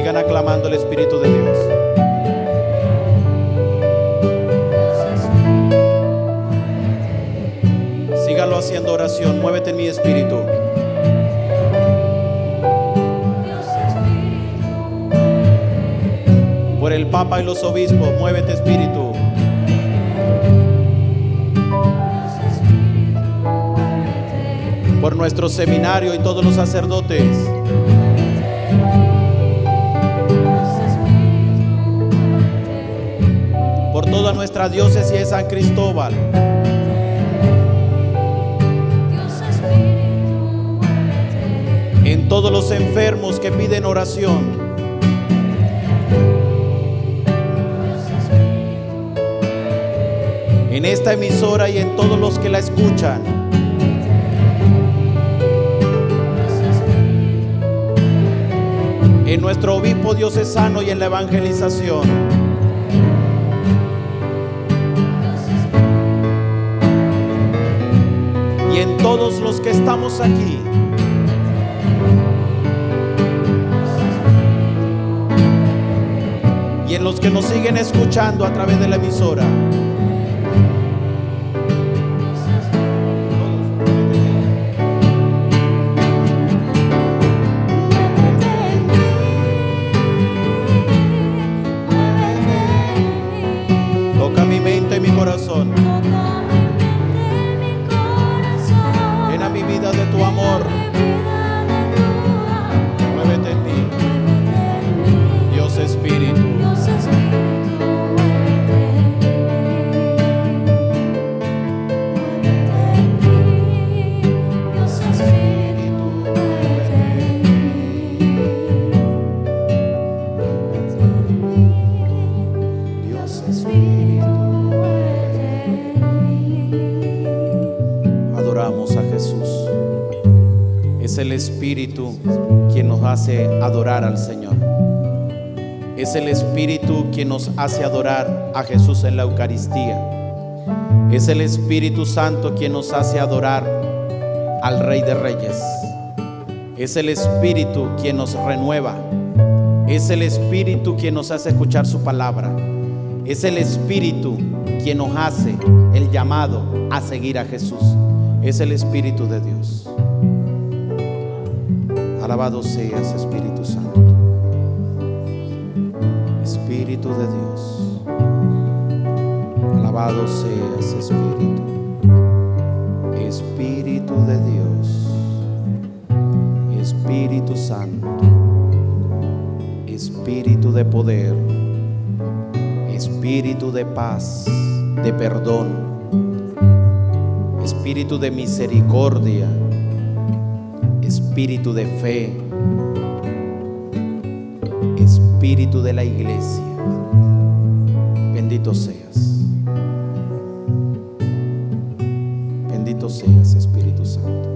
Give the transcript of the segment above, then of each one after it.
Sigan aclamando el Espíritu de Dios. Sígalo haciendo oración. Muévete en mi espíritu. Por el Papa y los obispos, muévete, Espíritu. Por nuestro seminario y todos los sacerdotes. Por toda nuestra diócesis de San Cristóbal. En todos los enfermos que piden oración. En esta emisora y en todos los que la escuchan. En nuestro obispo diocesano y en la evangelización. Y en todos los que estamos aquí. Y en los que nos siguen escuchando a través de la emisora. Toca mi mente y mi corazón. Llena mi vida de tu amor. Muévete en mí, Dios Espíritu. Adoramos a Jesús. Es el Espíritu quien nos hace adorar al Señor. Es el Espíritu quien nos hace adorar a Jesús en la Eucaristía. Es el Espíritu Santo quien nos hace adorar al Rey de Reyes. Es el Espíritu quien nos renueva. Es el Espíritu quien nos hace escuchar su palabra. Es el Espíritu quien nos hace el llamado a seguir a Jesús. Es el Espíritu de Dios. Alabado seas, Espíritu Santo. Espíritu de Dios. Alabado seas, Espíritu. Espíritu de Dios. Espíritu Santo. Espíritu de poder. Espíritu de paz, de perdón. Espíritu de misericordia. Espíritu de fe. Espíritu de la iglesia. Bendito seas. Bendito seas, Espíritu Santo.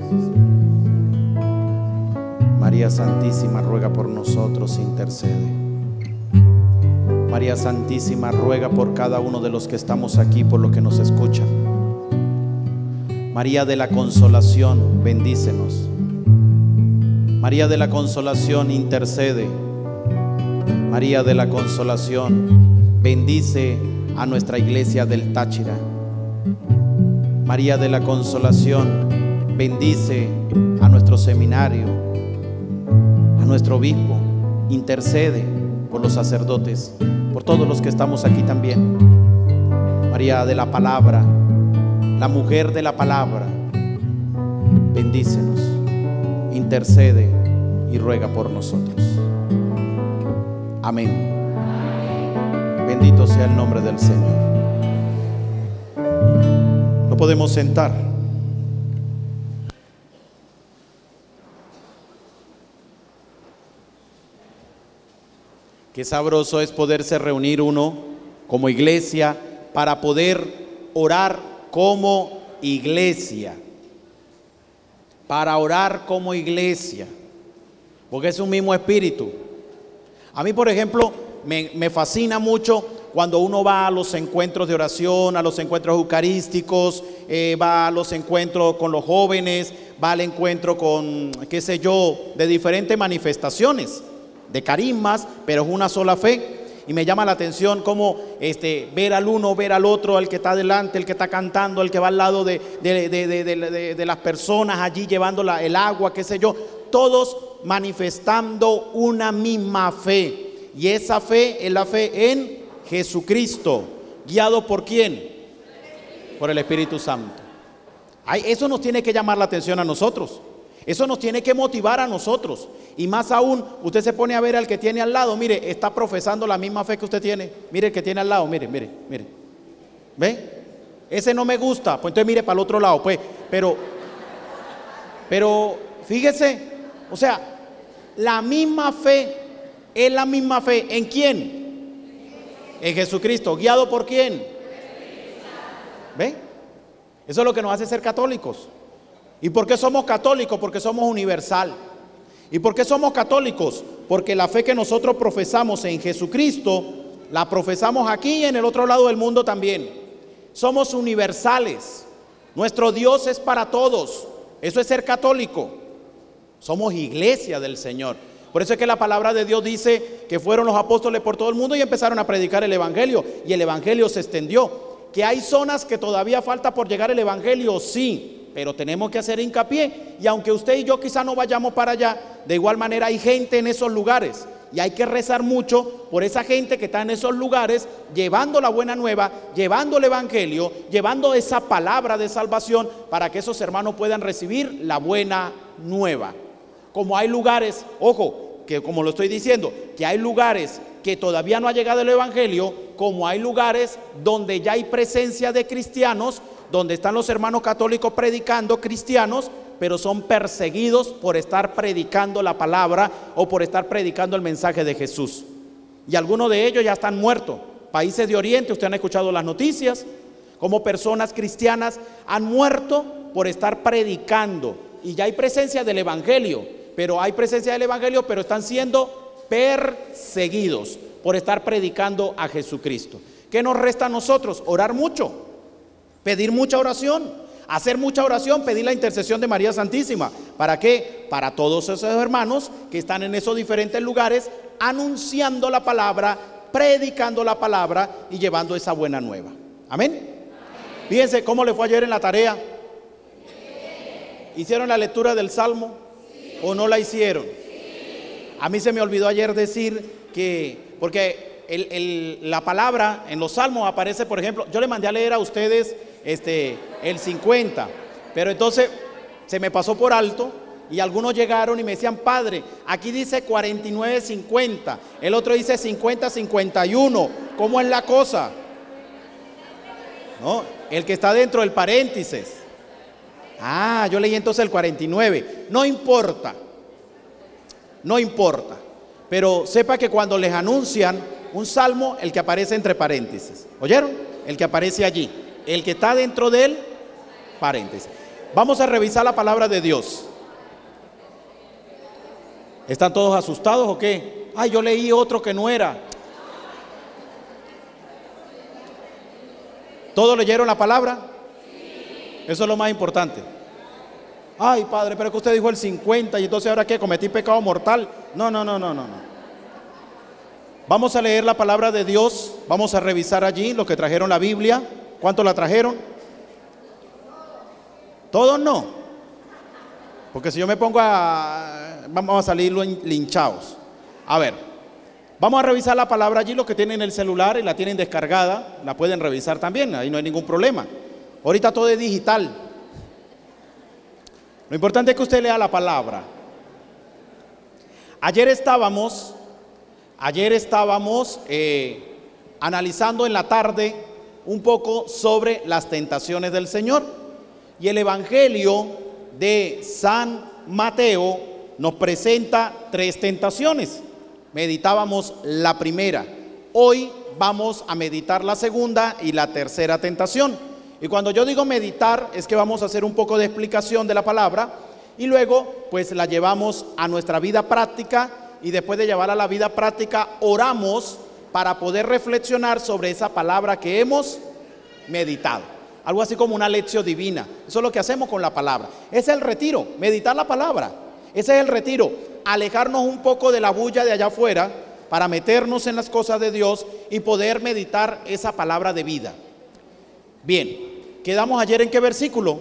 María Santísima, ruega por nosotros, intercede. María Santísima, ruega por cada uno de los que estamos aquí, por los que nos escuchan. María de la Consolación, bendícenos. María de la Consolación, intercede. María de la Consolación, bendice a nuestra iglesia del Táchira. María de la Consolación, bendice a nuestro seminario, a nuestro obispo, intercede por los sacerdotes, por todos los que estamos aquí también. María de la Palabra, la mujer de la palabra, bendícenos, intercede y ruega por nosotros. Amén. Bendito sea el nombre del Señor. No podemos sentar. Qué sabroso es poderse reunir uno como iglesia para poder orar como iglesia. Para orar como iglesia. Porque es un mismo espíritu. A mí, por ejemplo, me fascina mucho cuando uno va a los encuentros de oración, a los encuentros eucarísticos, va a los encuentros con los jóvenes, va al encuentro con, qué sé yo, de diferentes manifestaciones. de carismas, pero es una sola fe. Y me llama la atención cómo ver al uno, ver al otro, al que está delante, el que está cantando, el que va al lado de las personas allí llevando el agua, qué sé yo, todos manifestando una misma fe. Y esa fe es la fe en Jesucristo. ¿Guiado por quién? Por el Espíritu Santo. Ay, eso nos tiene que llamar la atención a nosotros. Eso nos tiene que motivar a nosotros. Y más aún, usted se pone a ver al que tiene al lado. Mire, está profesando la misma fe que usted tiene. Mire el que tiene al lado, mire. ¿Ve? Ese no me gusta. Pues entonces mire para el otro lado, pues. Pero fíjese, o sea, la misma fe es la misma fe. ¿En quién? En Jesucristo. ¿Guiado por quién? ¿Ve? Eso es lo que nos hace ser católicos. ¿Y por qué somos católicos? Porque somos universal. ¿Y por qué somos católicos? Porque la fe que nosotros profesamos en Jesucristo, la profesamos aquí y en el otro lado del mundo también. Somos universales. Nuestro Dios es para todos. Eso es ser católico. Somos iglesia del Señor. Por eso es que la palabra de Dios dice que fueron los apóstoles por todo el mundo y empezaron a predicar el evangelio. Y el evangelio se extendió. ¿Que hay zonas que todavía falta por llegar el evangelio? Sí. Pero tenemos que hacer hincapié, y aunque usted y yo quizá no vayamos para allá, de igual manera hay gente en esos lugares, y hay que rezar mucho por esa gente que está en esos lugares, llevando la buena nueva, llevando el evangelio, llevando esa palabra de salvación, para que esos hermanos puedan recibir la buena nueva. Como hay lugares, ojo, que como lo estoy diciendo, que hay lugares que todavía no ha llegado el evangelio, como hay lugares donde ya hay presencia de cristianos, donde están los hermanos católicos predicando, cristianos, pero son perseguidos por estar predicando la palabra o por estar predicando el mensaje de Jesús. Y algunos de ellos ya están muertos. Países de Oriente, ustedes han escuchado las noticias, como personas cristianas han muerto por estar predicando. Y ya hay presencia del evangelio, pero están siendo perseguidos por estar predicando a Jesucristo. ¿Qué nos resta a nosotros? Orar mucho. Pedir mucha oración, hacer mucha oración, pedir la intercesión de María Santísima. ¿Para qué? Para todos esos hermanos que están en esos diferentes lugares anunciando la palabra, predicando la palabra y llevando esa buena nueva. Amén. Amén. Fíjense cómo le fue ayer en la tarea. ¿Hicieron la lectura del Salmo? Sí. ¿O no la hicieron? Sí. A mí se me olvidó ayer decir que, porque la palabra en los salmos aparece, por ejemplo, yo le mandé a leer a ustedes el 50, pero entonces se me pasó por alto y algunos llegaron y me decían: padre, aquí dice 49-50, el otro dice 50-51, ¿cómo es la cosa? No, el que está dentro del paréntesis. Ah, yo leí entonces el 49, no importa, pero sepa que cuando les anuncian un salmo, el que aparece entre paréntesis, ¿oyeron? El que aparece allí, el que está dentro del paréntesis. Vamos a revisar la palabra de Dios. ¿Están todos asustados o qué? Ay, yo leí otro que no era. ¿Todos leyeron la palabra? Eso es lo más importante. Ay, padre, pero que usted dijo el 50 y entonces ahora ¿qué? ¿Cometí pecado mortal? No. Vamos a leer la palabra de Dios, vamos a revisar allí los que trajeron la Biblia. ¿Cuántos la trajeron? Todos no. Porque si yo me pongo vamos a salir linchados. A ver, vamos a revisar la palabra allí, los que tienen el celular y la tienen descargada, la pueden revisar también, ahí no hay ningún problema. Ahorita todo es digital. Lo importante es que usted lea la palabra. Ayer estábamos analizando en la tarde un poco sobre las tentaciones del Señor, y el Evangelio de San Mateo nos presenta 3 tentaciones. Meditábamos la primera, hoy vamos a meditar la segunda y la tercera tentación. Y cuando yo digo meditar es que vamos a hacer un poco de explicación de la palabra y luego pues la llevamos a nuestra vida práctica, y después de llevarla a la vida práctica oramos para poder reflexionar sobre esa palabra que hemos meditado. Algo así como una lección divina. Eso es lo que hacemos con la palabra. Es el retiro, meditar la palabra. Ese es el retiro, alejarnos un poco de la bulla de allá afuera para meternos en las cosas de Dios y poder meditar esa palabra de vida. Bien, quedamos ayer en qué versículo?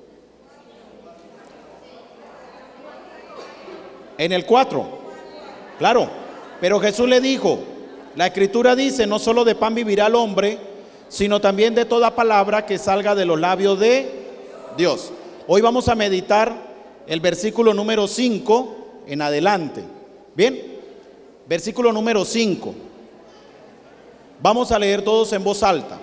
En el 4, claro, pero Jesús le dijo, la escritura dice, no solo de pan vivirá el hombre, sino también de toda palabra que salga de los labios de Dios. Hoy vamos a meditar el versículo número 5 en adelante. Bien, versículo número 5. Vamos a leer todos en voz alta.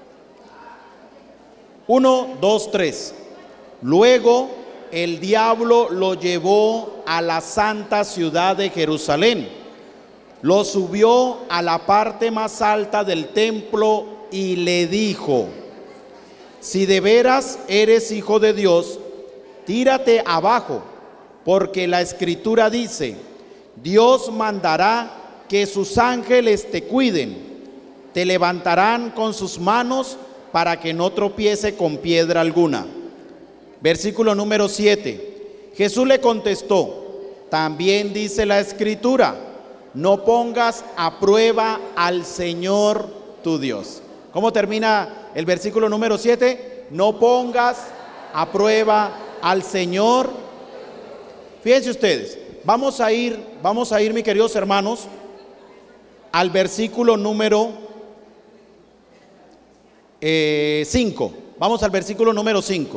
1, 2, 3. Luego el diablo lo llevó a la santa ciudad de Jerusalén, lo subió a la parte más alta del templo y le dijo: si de veras eres hijo de Dios, tírate abajo, porque la escritura dice, Dios mandará que sus ángeles te cuiden, te levantarán con sus manos para que no tropiece con piedra alguna. Versículo número 7. Jesús le contestó, también dice la escritura, no pongas a prueba al Señor tu Dios. ¿Cómo termina el versículo número 7? No pongas a prueba al Señor. Fíjense ustedes, vamos a ir, mis queridos hermanos, al versículo número 5. Vamos al versículo número 5.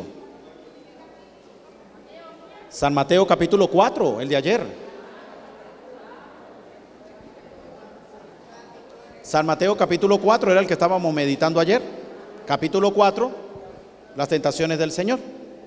San Mateo capítulo 4, el de ayer. San Mateo capítulo 4 era el que estábamos meditando ayer. Capítulo 4, las tentaciones del Señor.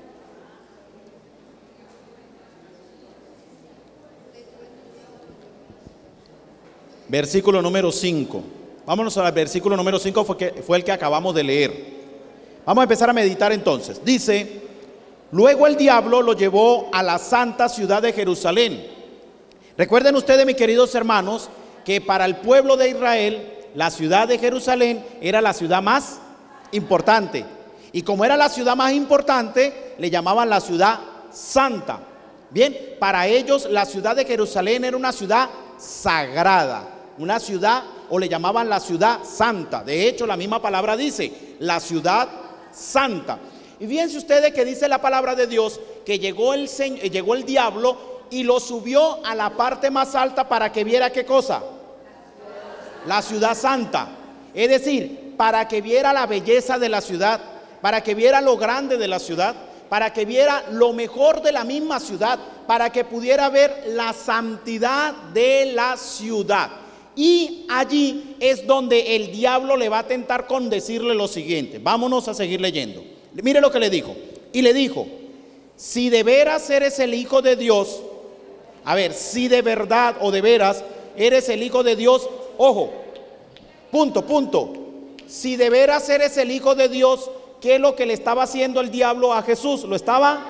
Versículo número 5. Vámonos al versículo número 5, fue el que acabamos de leer. Vamos a empezar a meditar entonces. Dice, luego el diablo lo llevó a la santa ciudad de Jerusalén. Recuerden ustedes, mis queridos hermanos, que para el pueblo de Israel, la ciudad de Jerusalén era la ciudad más importante. Y como era la ciudad más importante, le llamaban la ciudad santa. Bien, para ellos la ciudad de Jerusalén era una ciudad sagrada, una ciudad, o le llamaban la ciudad santa. De hecho, la misma palabra dice, la ciudad santa. Y fíjense ustedes que dice la palabra de Dios que llegó el diablo y lo subió a la parte más alta para que viera ¿qué cosa? La ciudad santa. Es decir, para que viera la belleza de la ciudad, para que viera lo grande de la ciudad, para que viera lo mejor de la misma ciudad, para que pudiera ver la santidad de la ciudad. Y allí es donde el diablo le va a tentar con decirle lo siguiente. Vámonos a seguir leyendo. Mire lo que le dijo. Y le dijo, si de veras eres el Hijo de Dios, a ver, si de verdad o de veras eres el Hijo de Dios, ojo, punto. Si de veras eres el Hijo de Dios, ¿qué es lo que le estaba haciendo el diablo a Jesús? Lo estaba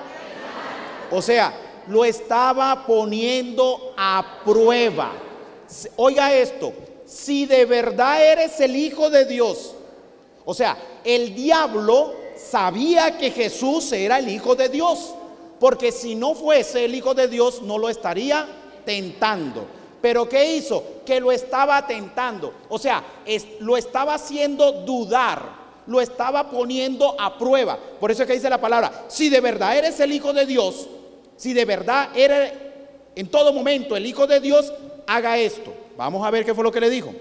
poniendo a prueba. Oiga esto, si de verdad eres el Hijo de Dios, o sea, el diablo sabía que Jesús era el Hijo de Dios, porque si no fuese el Hijo de Dios no lo estaría tentando. Pero ¿qué hizo? Que lo estaba tentando, o sea, lo estaba haciendo dudar, lo estaba poniendo a prueba. Por eso es que dice la palabra, si de verdad eres el Hijo de Dios, si de verdad eres en todo momento el Hijo de Dios, haga esto. Vamos a ver qué fue lo que le dijo.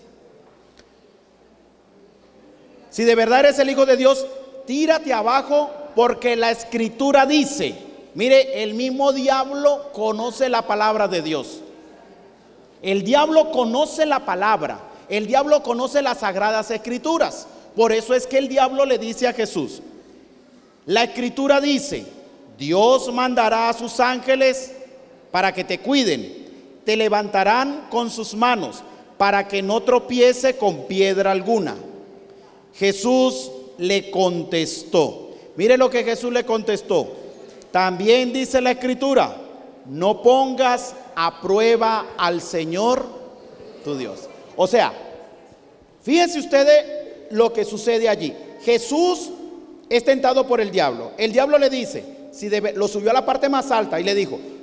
Si de verdad eres el Hijo de Dios, tírate abajo, porque la escritura dice. Mire, el mismo diablo conoce la palabra de Dios. El diablo conoce la palabra. El diablo conoce las sagradas escrituras. Por eso es que el diablo le dice a Jesús, la escritura dice, Dios mandará a sus ángeles para que te cuiden. Te levantarán con sus manos para que no tropiece con piedra alguna. Jesús le contestó. Mire lo que Jesús le contestó. También dice la escritura, no pongas a prueba al Señor tu Dios. O sea, fíjense ustedes lo que sucede allí. Jesús es tentado por el diablo. El diablo le dice, lo subió a la parte más alta y le dijo,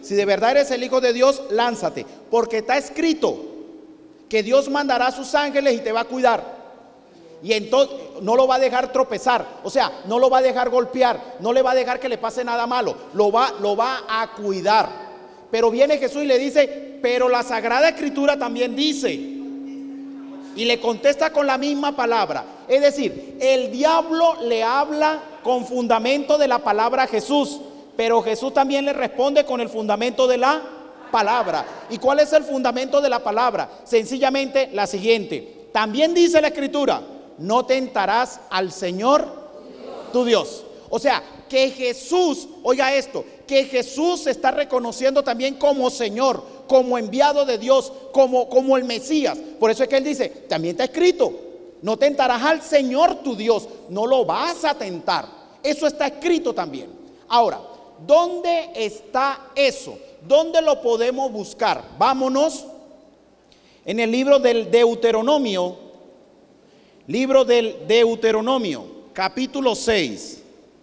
si de verdad eres el Hijo de Dios, lánzate, porque está escrito que Dios mandará a sus ángeles y te va a cuidar. Y entonces no lo va a dejar tropezar, o sea, no lo va a dejar golpear, no le va a dejar que le pase nada malo, lo va a cuidar. Pero viene Jesús y le dice, pero la Sagrada Escritura también dice, y le contesta con la misma palabra. Es decir, el diablo le habla con fundamento de la palabra a Jesús, pero Jesús también le responde con el fundamento de la palabra. ¿Y cuál es el fundamento de la palabra? Sencillamente la siguiente. También dice la Escritura, no tentarás al Señor tu Dios. O sea, que Jesús, oiga esto, que Jesús se está reconociendo también como Señor, como enviado de Dios, como el Mesías. Por eso es que él dice, también está escrito, no tentarás al Señor tu Dios, no lo vas a tentar. Eso está escrito también. Ahora, ¿dónde está eso? ¿Dónde lo podemos buscar? Vámonos en el libro del Deuteronomio. Libro del Deuteronomio, capítulo 6.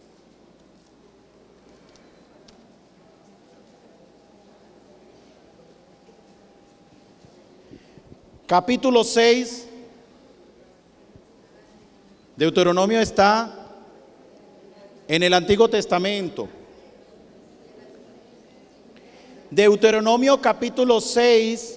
Capítulo 6. Deuteronomio está en el Antiguo Testamento. Deuteronomio capítulo 6.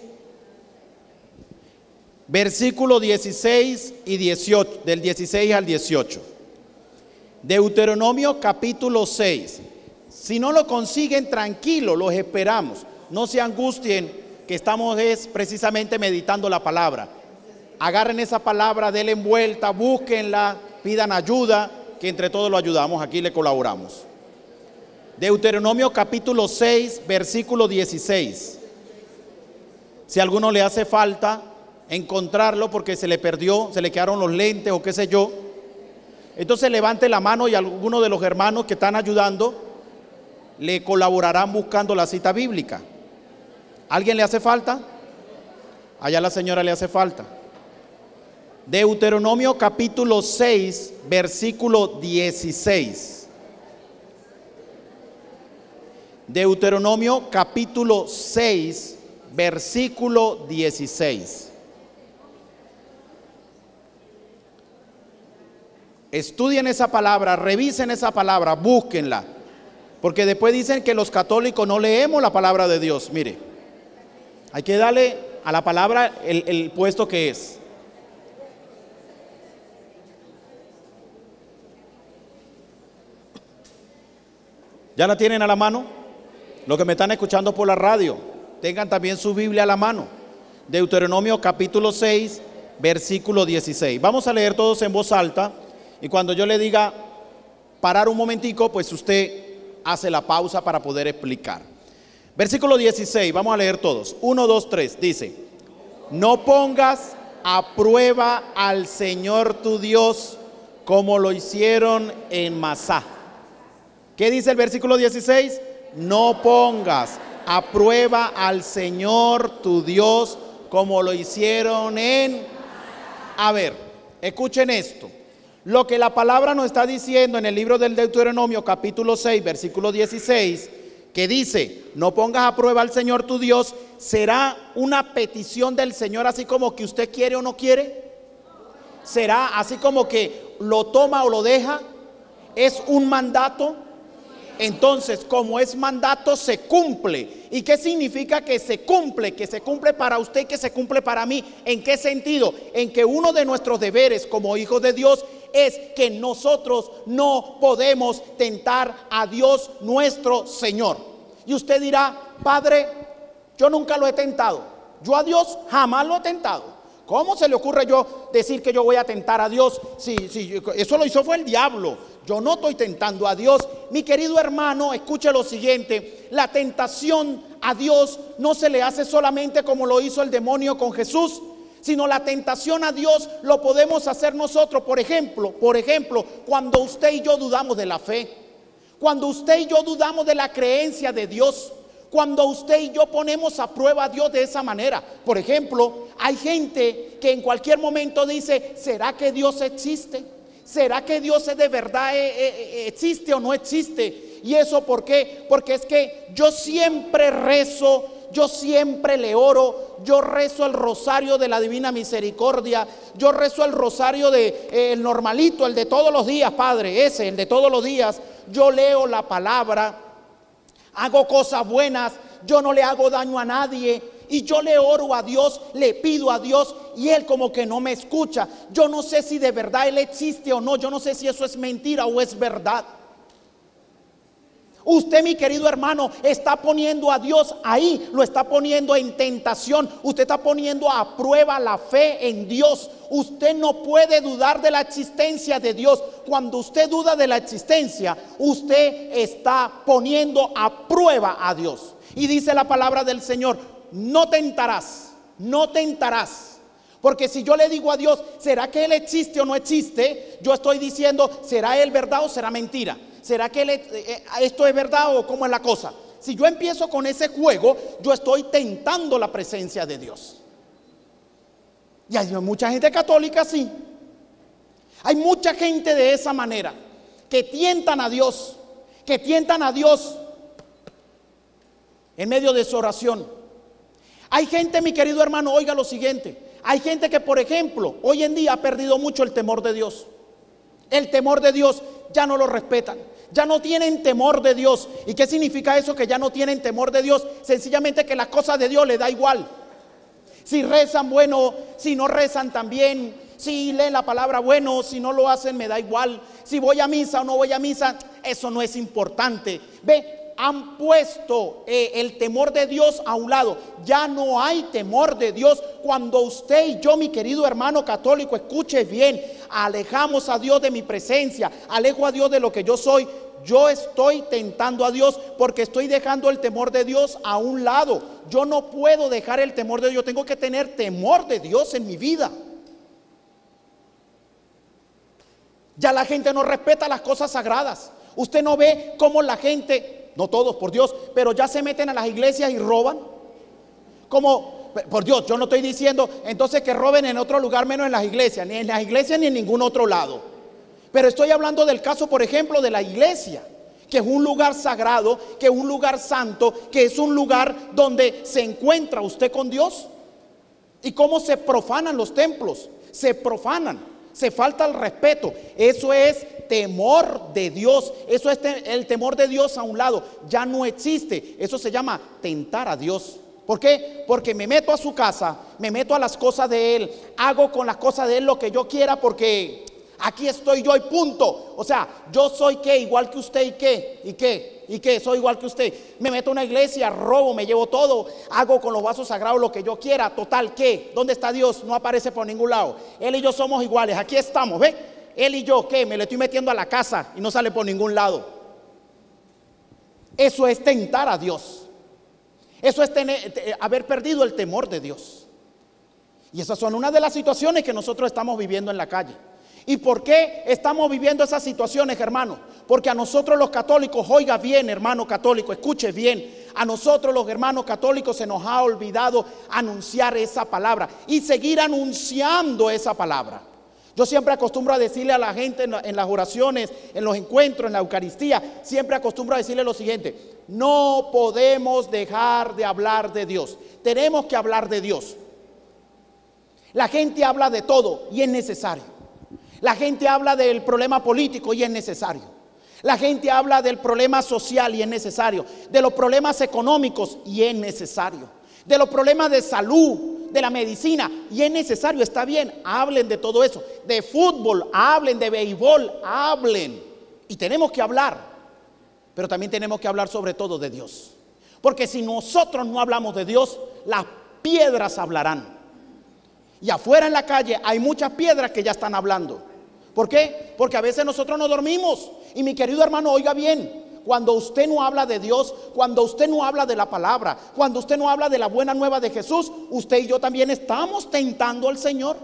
Versículo 16 y 18, del 16 al 18. Deuteronomio capítulo 6. Si no lo consiguen, tranquilo, los esperamos. No se angustien, que estamos precisamente meditando la palabra. Agarren esa palabra, denle vuelta, búsquenla, pidan ayuda, que entre todos lo ayudamos, aquí le colaboramos. Deuteronomio capítulo 6, versículo 16. Si a alguno le hace falta encontrarlo porque se le perdió, se le quedaron los lentes o qué sé yo, entonces levante la mano y alguno de los hermanos que están ayudando le colaborarán buscando la cita bíblica. ¿Alguien le hace falta? Allá la señora le hace falta. Deuteronomio capítulo 6, versículo 16. Deuteronomio capítulo 6, versículo 16. Estudien esa palabra, revisen esa palabra, búsquenla. Porque después dicen que los católicos no leemos la palabra de Dios. Mire, hay que darle a la palabra el puesto que es. ¿Ya la tienen a la mano? Los que me están escuchando por la radio, tengan también su Biblia a la mano. Deuteronomio capítulo 6, versículo 16. Vamos a leer todos en voz alta. Y cuando yo le diga parar un momentico, pues usted hace la pausa para poder explicar. Versículo 16, vamos a leer todos. 1, 2, 3, dice: no pongas a prueba al Señor tu Dios como lo hicieron en Masá. ¿Qué dice el versículo 16? No pongas a prueba al Señor tu Dios como lo hicieron en... A ver, escuchen esto. Lo que la palabra nos está diciendo en el libro del Deuteronomio capítulo 6 versículo 16, que dice, no pongas a prueba al Señor tu Dios, ¿será una petición del Señor así como que usted quiere o no quiere? ¿Será así como que lo toma o lo deja? ¿Es un mandato? Entonces, como es mandato, se cumple. ¿Y qué significa que se cumple? Que se cumple para usted y que se cumple para mí. ¿En qué sentido? En que uno de nuestros deberes como hijos de Dios es que nosotros no podemos tentar a Dios nuestro Señor. Y usted dirá, Padre, yo nunca lo he tentado. Yo a Dios jamás lo he tentado. ¿Cómo se le ocurre yo decir que yo voy a tentar a Dios? Si eso lo hizo fue el diablo. Yo no estoy tentando a Dios. Mi querido hermano, escuche lo siguiente. La tentación a Dios no se le hace solamente como lo hizo el demonio con Jesús, sino la tentación a Dios lo podemos hacer nosotros. Por ejemplo, cuando usted y yo dudamos de la fe, cuando usted y yo dudamos de la creencia de Dios, cuando usted y yo ponemos a prueba a Dios de esa manera. Por ejemplo, hay gente que en cualquier momento dice, ¿será que Dios existe? ¿Será que Dios de verdad existe o no existe? ¿Y eso por qué? Porque es que yo siempre rezo, yo siempre le oro, yo rezo el rosario de la Divina Misericordia, yo rezo el rosario el normalito, el de todos los días, Padre, ese, el de todos los días. Yo leo la palabra, hago cosas buenas, yo no le hago daño a nadie. Y yo le oro a Dios, le pido a Dios y Él como que no me escucha. Yo no sé si de verdad Él existe o no, yo no sé si eso es mentira o es verdad. Usted, mi querido hermano, está poniendo a Dios ahí, lo está poniendo en tentación. Usted está poniendo a prueba la fe en Dios. Usted no puede dudar de la existencia de Dios. Cuando usted duda de la existencia, usted está poniendo a prueba a Dios. Y dice la palabra del Señor: no tentarás, no tentarás. Porque si yo le digo a Dios, ¿será que Él existe o no existe? Yo estoy diciendo, ¿será Él verdad o será mentira? ¿Será que esto es verdad o cómo es la cosa? Si yo empiezo con ese juego, yo estoy tentando la presencia de Dios. Y hay mucha gente católica así. Hay mucha gente de esa manera, que tientan a Dios, en medio de su oración. Hay gente, mi querido hermano, oiga lo siguiente. Hay gente que, por ejemplo, hoy en día ha perdido mucho el temor de Dios. El temor de Dios ya no lo respetan, ya no tienen temor de Dios. ¿Y qué significa eso, que ya no tienen temor de Dios? Sencillamente que las cosas de Dios les da igual. Si rezan, bueno; si no rezan, también. Si leen la palabra, bueno; si no lo hacen, me da igual. Si voy a misa o no voy a misa, eso no es importante. Ve, han puesto el temor de Dios a un lado. Ya no hay temor de Dios. Cuando usted y yo, mi querido hermano católico, escuche bien, alejamos a Dios de mi presencia, alejo a Dios de lo que yo soy, yo estoy tentando a Dios, porque estoy dejando el temor de Dios a un lado. Yo no puedo dejar el temor de Dios. Yo tengo que tener temor de Dios en mi vida. Ya la gente no respeta las cosas sagradas. Usted no ve cómo la gente, no todos, por Dios, pero ya se meten a las iglesias y roban. Como, por Dios, yo no estoy diciendo entonces que roben en otro lugar menos en las iglesias, ni en las iglesias ni en ningún otro lado. Pero estoy hablando del caso, por ejemplo, de la iglesia, que es un lugar sagrado, que es un lugar santo, que es un lugar donde se encuentra usted con Dios. Y cómo se profanan los templos, se profanan. Se falta el respeto. Eso es temor de Dios. Eso es el temor de Dios a un lado. Ya no existe. Eso se llama tentar a Dios. ¿Por qué? Porque me meto a su casa, me meto a las cosas de Él, hago con las cosas de Él lo que yo quiera, porque aquí estoy yo y punto. O sea, yo soy ¿qué? Igual que usted. ¿Y qué? Soy igual que usted. Me meto a una iglesia, robo, me llevo todo, hago con los vasos sagrados lo que yo quiera. Total, ¿qué? ¿Dónde está Dios? No aparece por ningún lado. Él y yo somos iguales, aquí estamos, ¿ve? Él y yo, ¿qué? Me le estoy metiendo a la casa y no sale por ningún lado. Eso es tentar a Dios. Eso es haber perdido el temor de Dios. Y esas son una de las situaciones que nosotros estamos viviendo en la calle. ¿Y por qué estamos viviendo esas situaciones, hermano? Porque a nosotros los católicos, oiga bien, hermano católico, escuche bien, a nosotros los hermanos católicos se nos ha olvidado anunciar esa palabra y seguir anunciando esa palabra. Yo siempre acostumbro a decirle a la gente en las oraciones, en los encuentros, en la Eucaristía, siempre acostumbro a decirle lo siguiente: no podemos dejar de hablar de Dios, tenemos que hablar de Dios. La gente habla de todo y es necesario. La gente habla del problema político y es necesario. La gente habla del problema social y es necesario. De los problemas económicos y es necesario. De los problemas de salud, de la medicina y es necesario. Está bien, hablen de todo eso. De fútbol, hablen; de béisbol, hablen. Y tenemos que hablar. Pero también tenemos que hablar sobre todo de Dios. Porque si nosotros no hablamos de Dios, las piedras hablarán. Y afuera en la calle hay muchas piedras que ya están hablando. ¿Por qué? Porque a veces nosotros no dormimos. Y mi querido hermano, oiga bien, cuando usted no habla de Dios, cuando usted no habla de la palabra, cuando usted no habla de la buena nueva de Jesús, usted y yo también estamos tentando al Señor.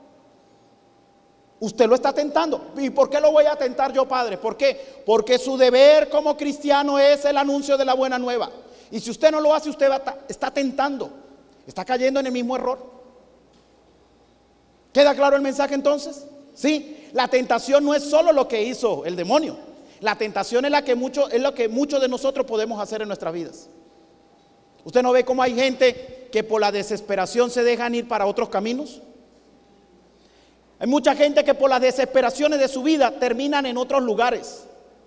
Usted lo está tentando. ¿Y por qué lo voy a tentar yo, Padre? ¿Por qué? Porque su deber como cristiano es el anuncio de la buena nueva. Y si usted no lo hace, usted está tentando, está cayendo en el mismo error. ¿Queda claro el mensaje entonces? Sí, la tentación no es solo lo que hizo el demonio. La tentación es lo que muchos de nosotros podemos hacer en nuestras vidas. ¿Usted no ve cómo hay gente que por la desesperación se dejan ir para otros caminos? Hay mucha gente que por las desesperaciones de su vida terminan en otros lugares.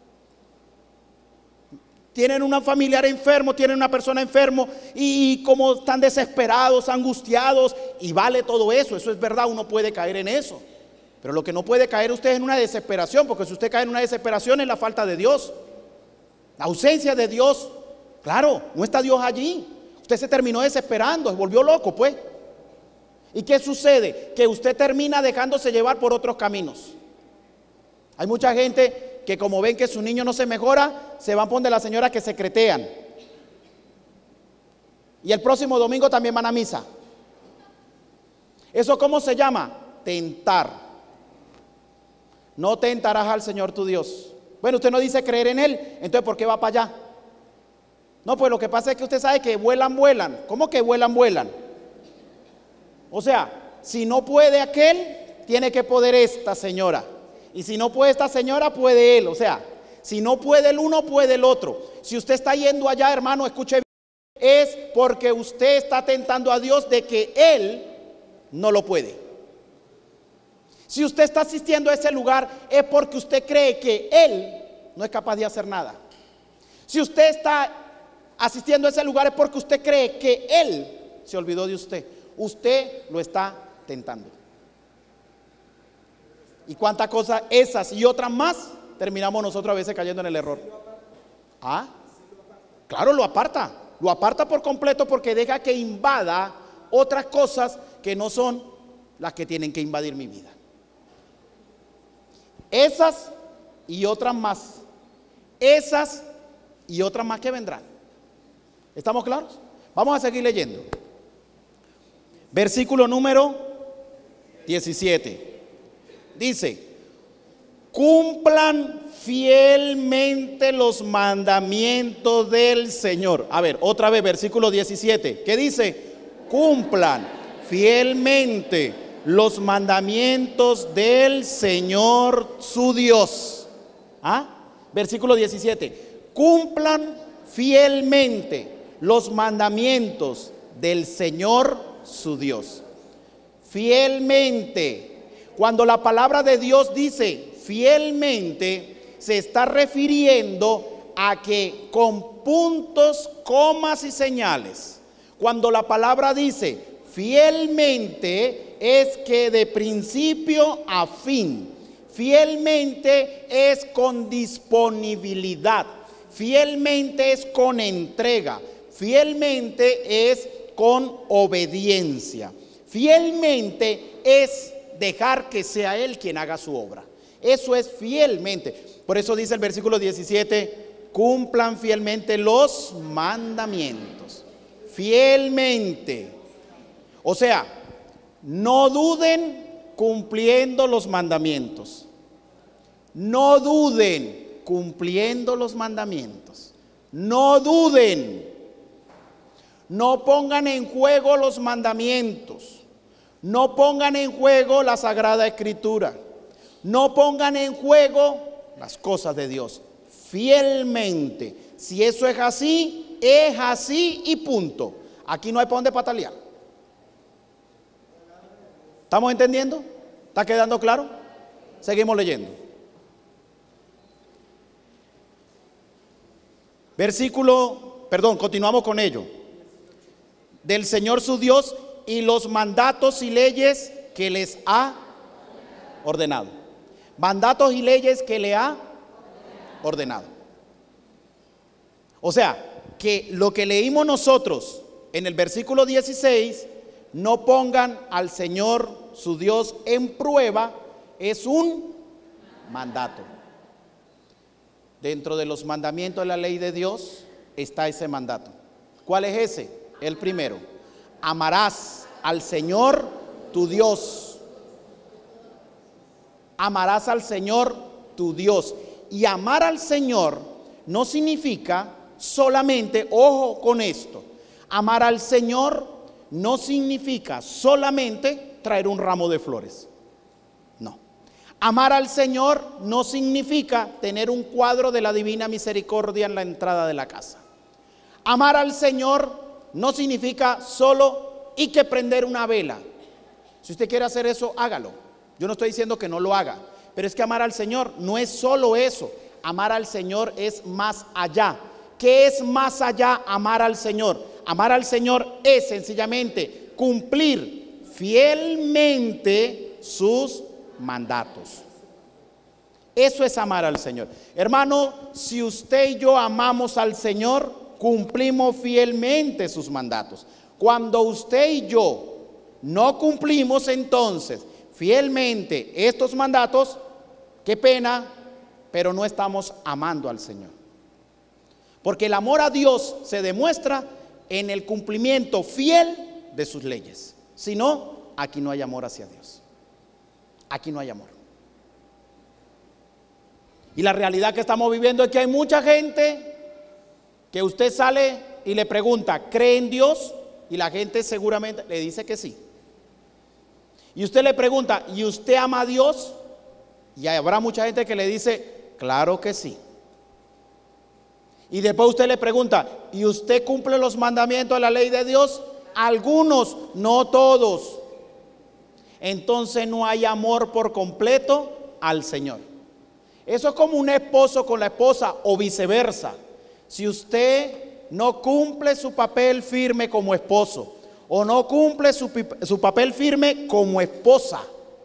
Tienen un familiar enfermo, tienen una persona enfermo y como están desesperados, angustiados, y vale todo eso, es verdad, uno puede caer en eso. Pero lo que no puede caer usted es en una desesperación, porque si usted cae en una desesperación es la falta de Dios, la ausencia de Dios. Claro, no está Dios allí. Usted se terminó desesperando, se volvió loco, pues. ¿Y qué sucede? Que usted termina dejándose llevar por otros caminos. Hay mucha gente que como ven que su niño no se mejora, se van por donde la señora que secretean. Y el próximo domingo también van a misa. ¿Eso cómo se llama? Tentar. No tentarás al Señor tu Dios. Bueno, usted no dice creer en Él, entonces ¿por qué va para allá? No, pues lo que pasa es que usted sabe que vuelan. ¿Cómo que vuelan? O sea, si no puede aquel, tiene que poder esta señora. Y si no puede esta señora, puede él. O sea, si no puede el uno, puede el otro. Si usted está yendo allá, hermano, escuche bien, es porque usted está tentando a Dios de que Él no lo puede. Si usted está asistiendo a ese lugar, es porque usted cree que Él no es capaz de hacer nada. Si usted está asistiendo a ese lugar, es porque usted cree que Él se olvidó de usted. Usted lo está tentando. ¿Y cuántas cosas esas y otras más terminamos nosotros a veces cayendo en el error? ¿Ah? Claro, lo aparta por completo porque deja que invada otras cosas que no son las que tienen que invadir mi vida. Esas y otras más. Esas y otras más que vendrán. ¿Estamos claros? Vamos a seguir leyendo. Versículo número 17. Dice: cumplan fielmente los mandamientos del Señor. A ver, otra vez, versículo 17. ¿Qué dice? Cumplan fielmente los mandamientos del Señor su Dios. ¿Ah? Versículo 17. Cumplan fielmente los mandamientos del Señor su Dios. Fielmente. Cuando la palabra de Dios dice fielmente, se está refiriendo a que con puntos, comas y señales. Cuando la palabra dice fielmente, es que de principio a fin. Fielmente es con disponibilidad. Fielmente es con entrega. Fielmente es con obediencia. Fielmente es dejar que sea Él quien haga su obra. Eso es fielmente. Por eso dice el versículo 17: cumplan fielmente los mandamientos. Fielmente. O sea, no duden cumpliendo los mandamientos. No duden cumpliendo los mandamientos. No duden. No pongan en juego los mandamientos. No pongan en juego la Sagrada Escritura. No pongan en juego las cosas de Dios. Fielmente. Si eso es así y punto. Aquí no hay para dónde patalear. ¿Estamos entendiendo? ¿Está quedando claro? Seguimos leyendo. Continuamos con ello. Del Señor su Dios y los mandatos y leyes que les ha ordenado. Mandatos y leyes que le ha ordenado. O sea, que lo que leímos nosotros en el versículo 16, no pongan al Señor su Dios en prueba, es un mandato. Dentro de los mandamientos de la ley de Dios está ese mandato. ¿Cuál es ese? El primero: amarás al Señor tu Dios. Amarás al Señor tu Dios. Y amar al Señor no significa solamente, ojo con esto, amar al Señor no significa solamente traer un ramo de flores. No. Amar al Señor no significa tener un cuadro de la divina misericordia en la entrada de la casa. Amar al Señor no significa solo y que prender una vela. Si usted quiere hacer eso, hágalo. Yo no estoy diciendo que no lo haga, pero es que amar al Señor no es solo eso. Amar al Señor es más allá. ¿Qué es más allá amar al Señor? Amar al Señor es sencillamente cumplir fielmente sus mandatos. Eso es amar al Señor. Hermano, si usted y yo amamos al Señor, cumplimos fielmente sus mandatos. Cuando usted y yo no cumplimos entonces fielmente estos mandatos, qué pena, pero no estamos amando al Señor. Porque el amor a Dios se demuestra en el cumplimiento fiel de sus leyes. Si no, aquí no hay amor hacia Dios. Aquí no hay amor. Y la realidad que estamos viviendo es que hay mucha gente que usted sale y le pregunta, ¿cree en Dios? Y la gente seguramente le dice que sí. Y usted le pregunta, ¿y usted ama a Dios? Y habrá mucha gente que le dice, claro que sí. Y después usted le pregunta, ¿y usted cumple los mandamientos de la ley de Dios? Algunos, no todos. Entonces no hay amor por completo al Señor. Eso es como un esposo con la esposa o viceversa. Si usted no cumple su papel firme como esposo o no cumple su papel firme como esposa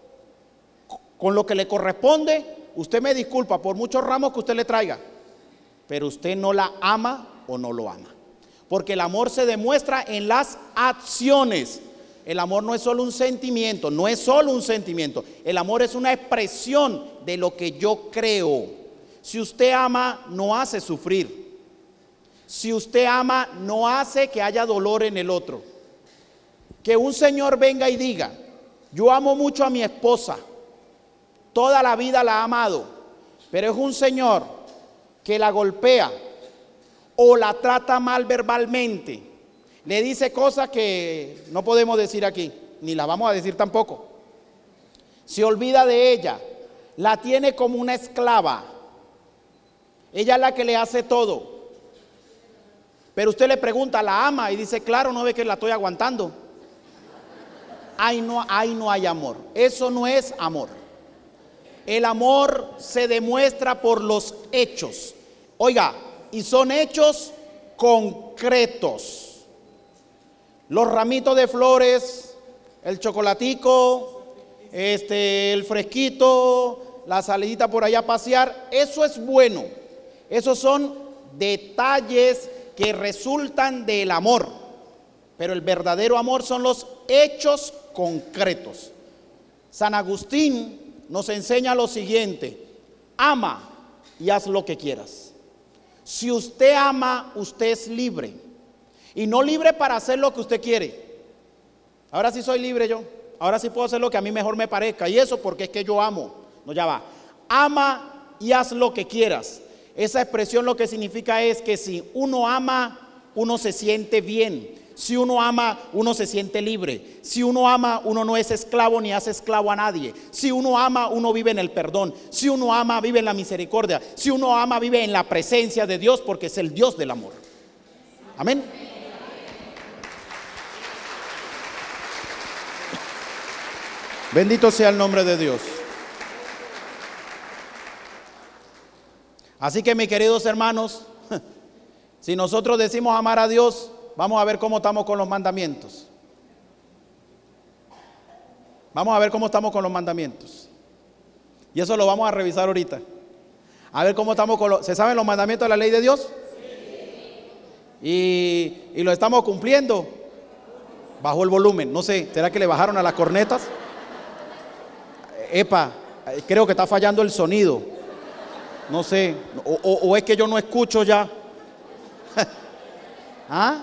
con lo que le corresponde, usted me disculpa por muchos ramos que usted le traiga, pero usted no la ama o no lo ama. Porque el amor se demuestra en las acciones. El amor no es solo un sentimiento, no es solo un sentimiento. El amor es una expresión de lo que yo creo. Si usted ama, no hace sufrir. Si usted ama, no hace que haya dolor en el otro. Que un señor venga y diga, yo amo mucho a mi esposa, toda la vida la ha amado, pero es un señor que la golpea o la trata mal verbalmente, le dice cosas que no podemos decir aquí, ni las vamos a decir tampoco, se olvida de ella, la tiene como una esclava, ella es la que le hace todo, pero usted le pregunta, ¿la ama? Y dice, claro, no ve que la estoy aguantando. Ahí no hay amor, eso no es amor. El amor se demuestra por los hechos. Oiga, y son hechos concretos. Los ramitos de flores, el chocolatico, el fresquito, la salidita por allá a pasear, eso es bueno. Esos son detalles que resultan del amor. Pero el verdadero amor son los hechos concretos. San Agustín nos enseña lo siguiente: ama y haz lo que quieras. Si usted ama, usted es libre. Y no libre para hacer lo que usted quiere. Ahora sí soy libre yo. Ahora sí puedo hacer lo que a mí mejor me parezca. Y eso porque es que yo amo. No, ya va. Ama y haz lo que quieras. Esa expresión lo que significa es que si uno ama, uno se siente bien. Si uno ama, uno se siente libre. Si uno ama, uno no es esclavo ni hace esclavo a nadie. Si uno ama, uno vive en el perdón. Si uno ama, vive en la misericordia. Si uno ama, vive en la presencia de Dios, porque es el Dios del amor. Amén. Bendito sea el nombre de Dios. Así que, mis queridos hermanos, si nosotros decimos amar a Dios, vamos a ver cómo estamos con los mandamientos. Vamos a ver cómo estamos con los mandamientos. Y eso lo vamos a revisar ahorita. A ver cómo estamos con los... ¿Se saben los mandamientos de la ley de Dios? Sí. Y lo estamos cumpliendo. Bajó el volumen. No sé, ¿será que le bajaron a las cornetas? Epa, creo que está fallando el sonido. No sé. O es que yo no escucho ya. ¿Ah?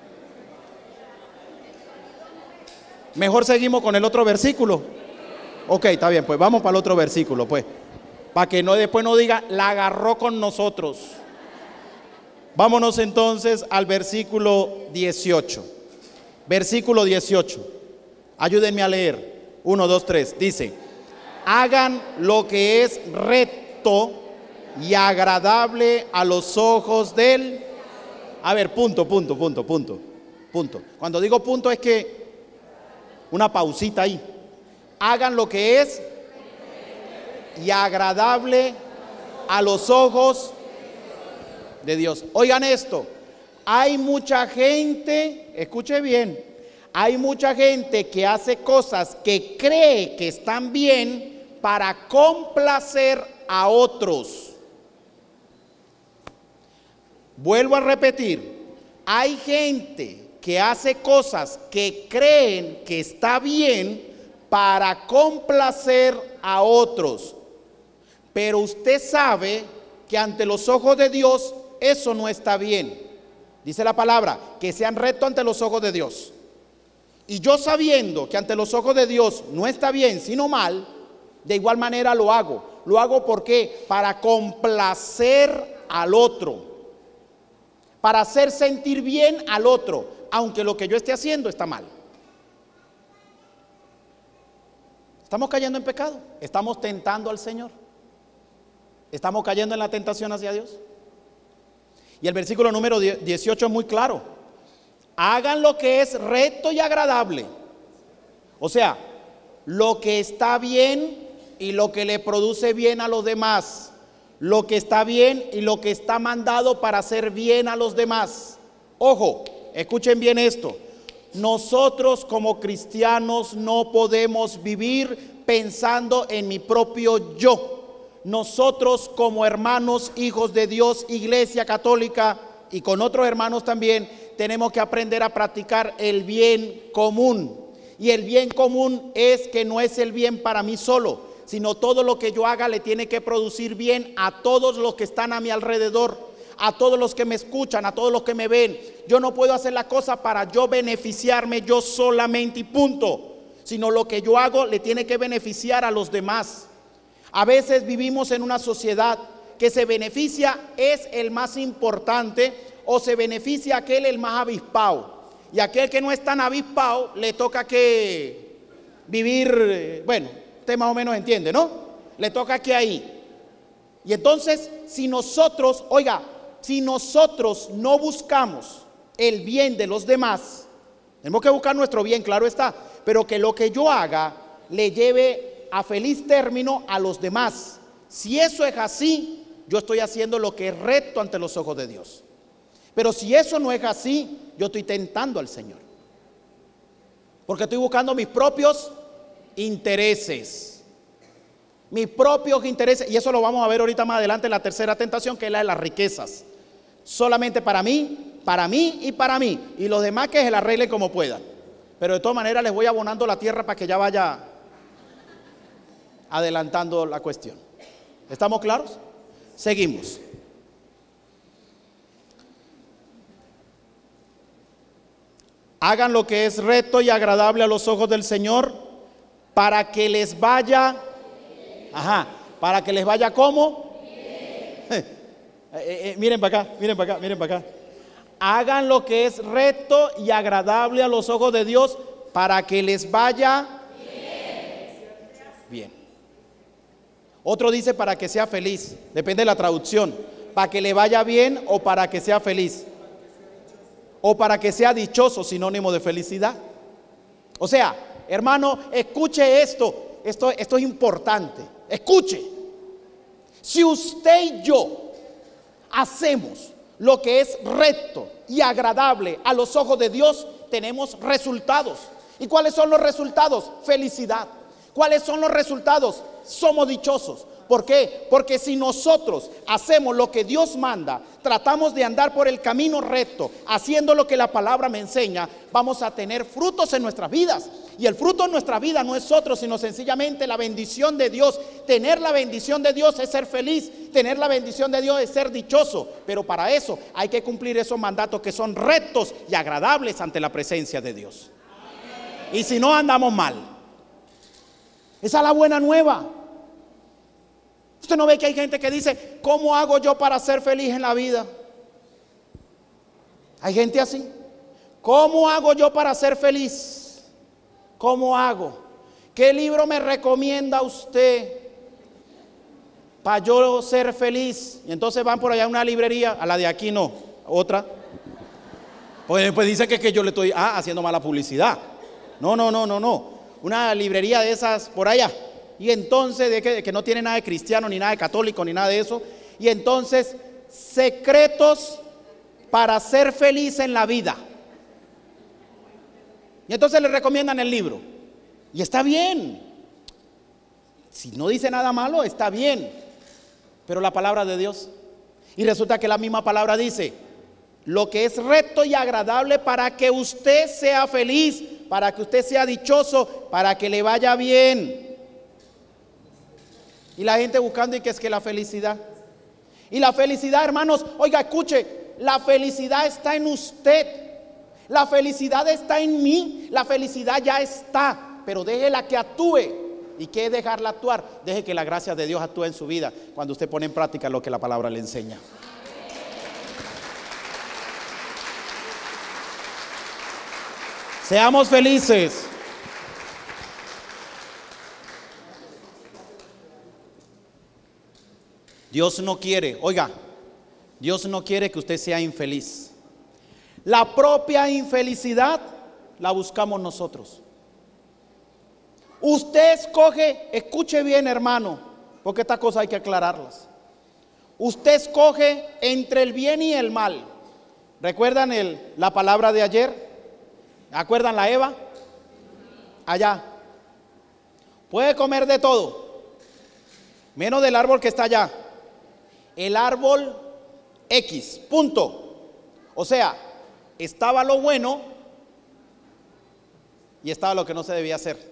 Mejor seguimos con el otro versículo. Ok, está bien, pues vamos para el otro versículo, pues. Para que no después no diga, la agarró con nosotros. Vámonos entonces al versículo 18. Versículo 18. Ayúdenme a leer. 1, 2, 3. Dice: hagan lo que es recto y agradable a los ojos del... A ver, punto. Cuando digo punto es que una pausita ahí. Hagan lo que es y agradable a los ojos de Dios. Oigan esto, hay mucha gente, escuche bien, hay mucha gente que hace cosas que cree que están bien para complacer a otros. Vuelvo a repetir, hay gente que hace cosas que creen que está bien para complacer a otros. Pero usted sabe que ante los ojos de Dios eso no está bien. Dice la palabra, que sean rectos ante los ojos de Dios. Y yo sabiendo que ante los ojos de Dios no está bien, sino mal, de igual manera lo hago. Lo hago porque para complacer al otro, para hacer sentir bien al otro, aunque lo que yo esté haciendo está mal. Estamos cayendo en pecado, estamos tentando al Señor, estamos cayendo en la tentación hacia Dios. Y el versículo número 18 es muy claro: hagan lo que es recto y agradable. O sea, lo que está bien y lo que le produce bien a los demás, lo que está bien y lo que está mandado para hacer bien a los demás. Ojo, escuchen bien esto. Nosotros como cristianos no podemos vivir pensando en mi propio yo. Nosotros como hermanos, hijos de Dios, Iglesia Católica y con otros hermanos también, tenemos que aprender a practicar el bien común. Y el bien común es que no es el bien para mí solo, sino todo lo que yo haga le tiene que producir bien a todos los que están a mi alrededor, a todos los que me escuchan, a todos los que me ven. Yo no puedo hacer la cosa para yo beneficiarme yo solamente y punto, sino lo que yo hago le tiene que beneficiar a los demás. A veces vivimos en una sociedad que se beneficia es el más importante o se beneficia aquel el más avispado. Y aquel que no es tan avispado le toca que vivir, bueno, usted más o menos entiende, ¿no? Le toca que ahí. Y entonces, si nosotros, oiga, si nosotros no buscamos el bien de los demás, tenemos que buscar nuestro bien, claro está, pero que lo que yo haga le lleve a feliz término a los demás. Si eso es así, yo estoy haciendo lo que es recto ante los ojos de Dios. Pero si eso no es así, yo estoy tentando al Señor, porque estoy buscando mis propios intereses. Mis propios intereses. Y eso lo vamos a ver ahorita más adelante en la tercera tentación, que es la de las riquezas. Solamente para mí y para mí. Y los demás que se la arreglen como puedan. Pero de todas maneras les voy abonando la tierra para que ya vaya adelantando la cuestión. ¿Estamos claros? Seguimos. Hagan lo que es recto y agradable a los ojos del Señor, para que les vaya, para que les vaya ¿cómo? Miren para acá. Hagan lo que es recto y agradable a los ojos de Dios, para que les vaya bien. Otro dice para que sea feliz, depende de la traducción. Para que le vaya bien o para que sea feliz. O para que sea dichoso, sinónimo de felicidad. O sea, hermano, escuche esto es importante. Escuche. Si usted y yo hacemos lo que es recto y agradable a los ojos de Dios, tenemos resultados. ¿Y cuáles son los resultados? Felicidad. ¿Cuáles son los resultados? Somos dichosos. ¿Por qué? Porque si nosotros hacemos lo que Dios manda, tratamos de andar por el camino recto, haciendo lo que la palabra me enseña, vamos a tener frutos en nuestras vidas. Y el fruto en nuestra vida no es otro, sino sencillamente la bendición de Dios. Tener la bendición de Dios es ser feliz, tener la bendición de Dios es ser dichoso. Pero para eso hay que cumplir esos mandatos que son rectos y agradables ante la presencia de Dios. Y si no, andamos mal. Esa es la buena nueva. Usted no ve que hay gente que dice, ¿cómo hago yo para ser feliz en la vida? Hay gente así. ¿Cómo hago yo para ser feliz? ¿Cómo hago? ¿Qué libro me recomienda usted para yo ser feliz? Y entonces van por allá a una librería, a la de aquí no, otra. Pues dice que yo le estoy haciendo mala publicidad. No. Una librería de esas por allá. Y entonces, de que no tiene nada de cristiano, ni nada de católico, ni nada de eso. Y entonces, secretos para ser feliz en la vida. Y entonces le recomiendan el libro. Y está bien. Si no dice nada malo, está bien. Pero la palabra de Dios. Y resulta que la misma palabra dice: lo que es recto y agradable para que usted sea feliz, para que usted sea dichoso, para que le vaya bien. Y la gente buscando y que es que la felicidad. Y la felicidad, hermanos, oiga, escuche, la felicidad está en usted. La felicidad está en mí. La felicidad ya está, pero déjela que actúe. ¿Y qué es dejarla actuar? Deje que la gracia de Dios actúe en su vida cuando usted pone en práctica lo que la palabra le enseña. Seamos felices. Dios no quiere, oiga, Dios no quiere que usted sea infeliz. La propia infelicidad la buscamos nosotros. Usted escoge, escuche bien, hermano, porque estas cosas hay que aclararlas. Usted escoge entre el bien y el mal. ¿Recuerdan la palabra de ayer? ¿Acuerdan la Eva? Allá. Puede comer de todo, menos del árbol que está allá. El árbol X, punto. O sea, estaba lo bueno y estaba lo que no se debía hacer.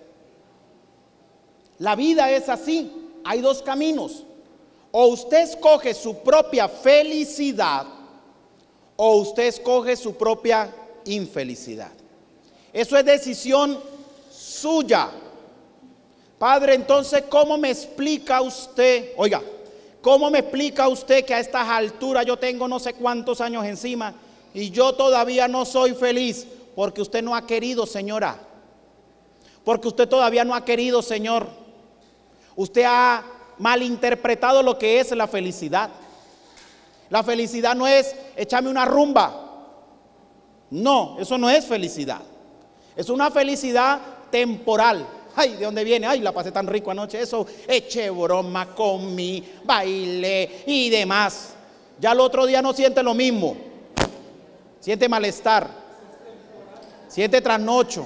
La vida es así. Hay dos caminos. O usted escoge su propia felicidad o usted escoge su propia infelicidad. Eso es decisión suya. Padre, entonces, ¿cómo me explica usted? Oiga, ¿cómo me explica usted que a estas alturas yo tengo no sé cuántos años encima y yo todavía no soy feliz? Porque usted no ha querido, señora. Porque usted todavía no ha querido, señor. Usted ha malinterpretado lo que es la felicidad. La felicidad no es echarme una rumba. No, eso no es felicidad. Es una felicidad temporal. Ay, ¿de dónde viene? Ay, la pasé tan rico anoche. Eso, eché broma, comí, bailé y demás. Ya el otro día no siente lo mismo. Siente malestar. Siente trasnocho.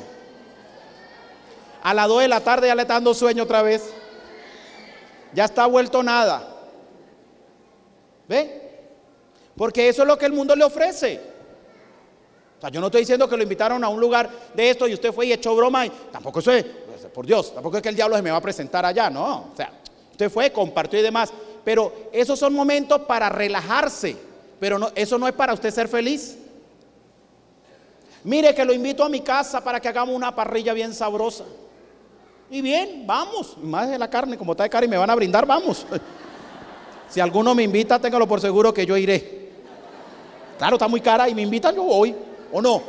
A las 2 de la tarde ya le está dando sueño otra vez. Ya está vuelto nada. ¿Ve? Porque eso es lo que el mundo le ofrece. O sea, yo no estoy diciendo que lo invitaron a un lugar de esto y usted fue y echó broma. Y tampoco eso es, por Dios, tampoco es que el diablo se me va a presentar allá, no. O sea, usted fue, compartió y demás. Pero esos son momentos para relajarse. Pero no, eso no es para usted ser feliz. Mire que lo invito a mi casa para que hagamos una parrilla bien sabrosa. Y bien, vamos. Más de la carne, como está de carne y me van a brindar, vamos. Si alguno me invita, téngalo por seguro que yo iré. Claro, está muy cara y me invitan, yo voy. ¿O no?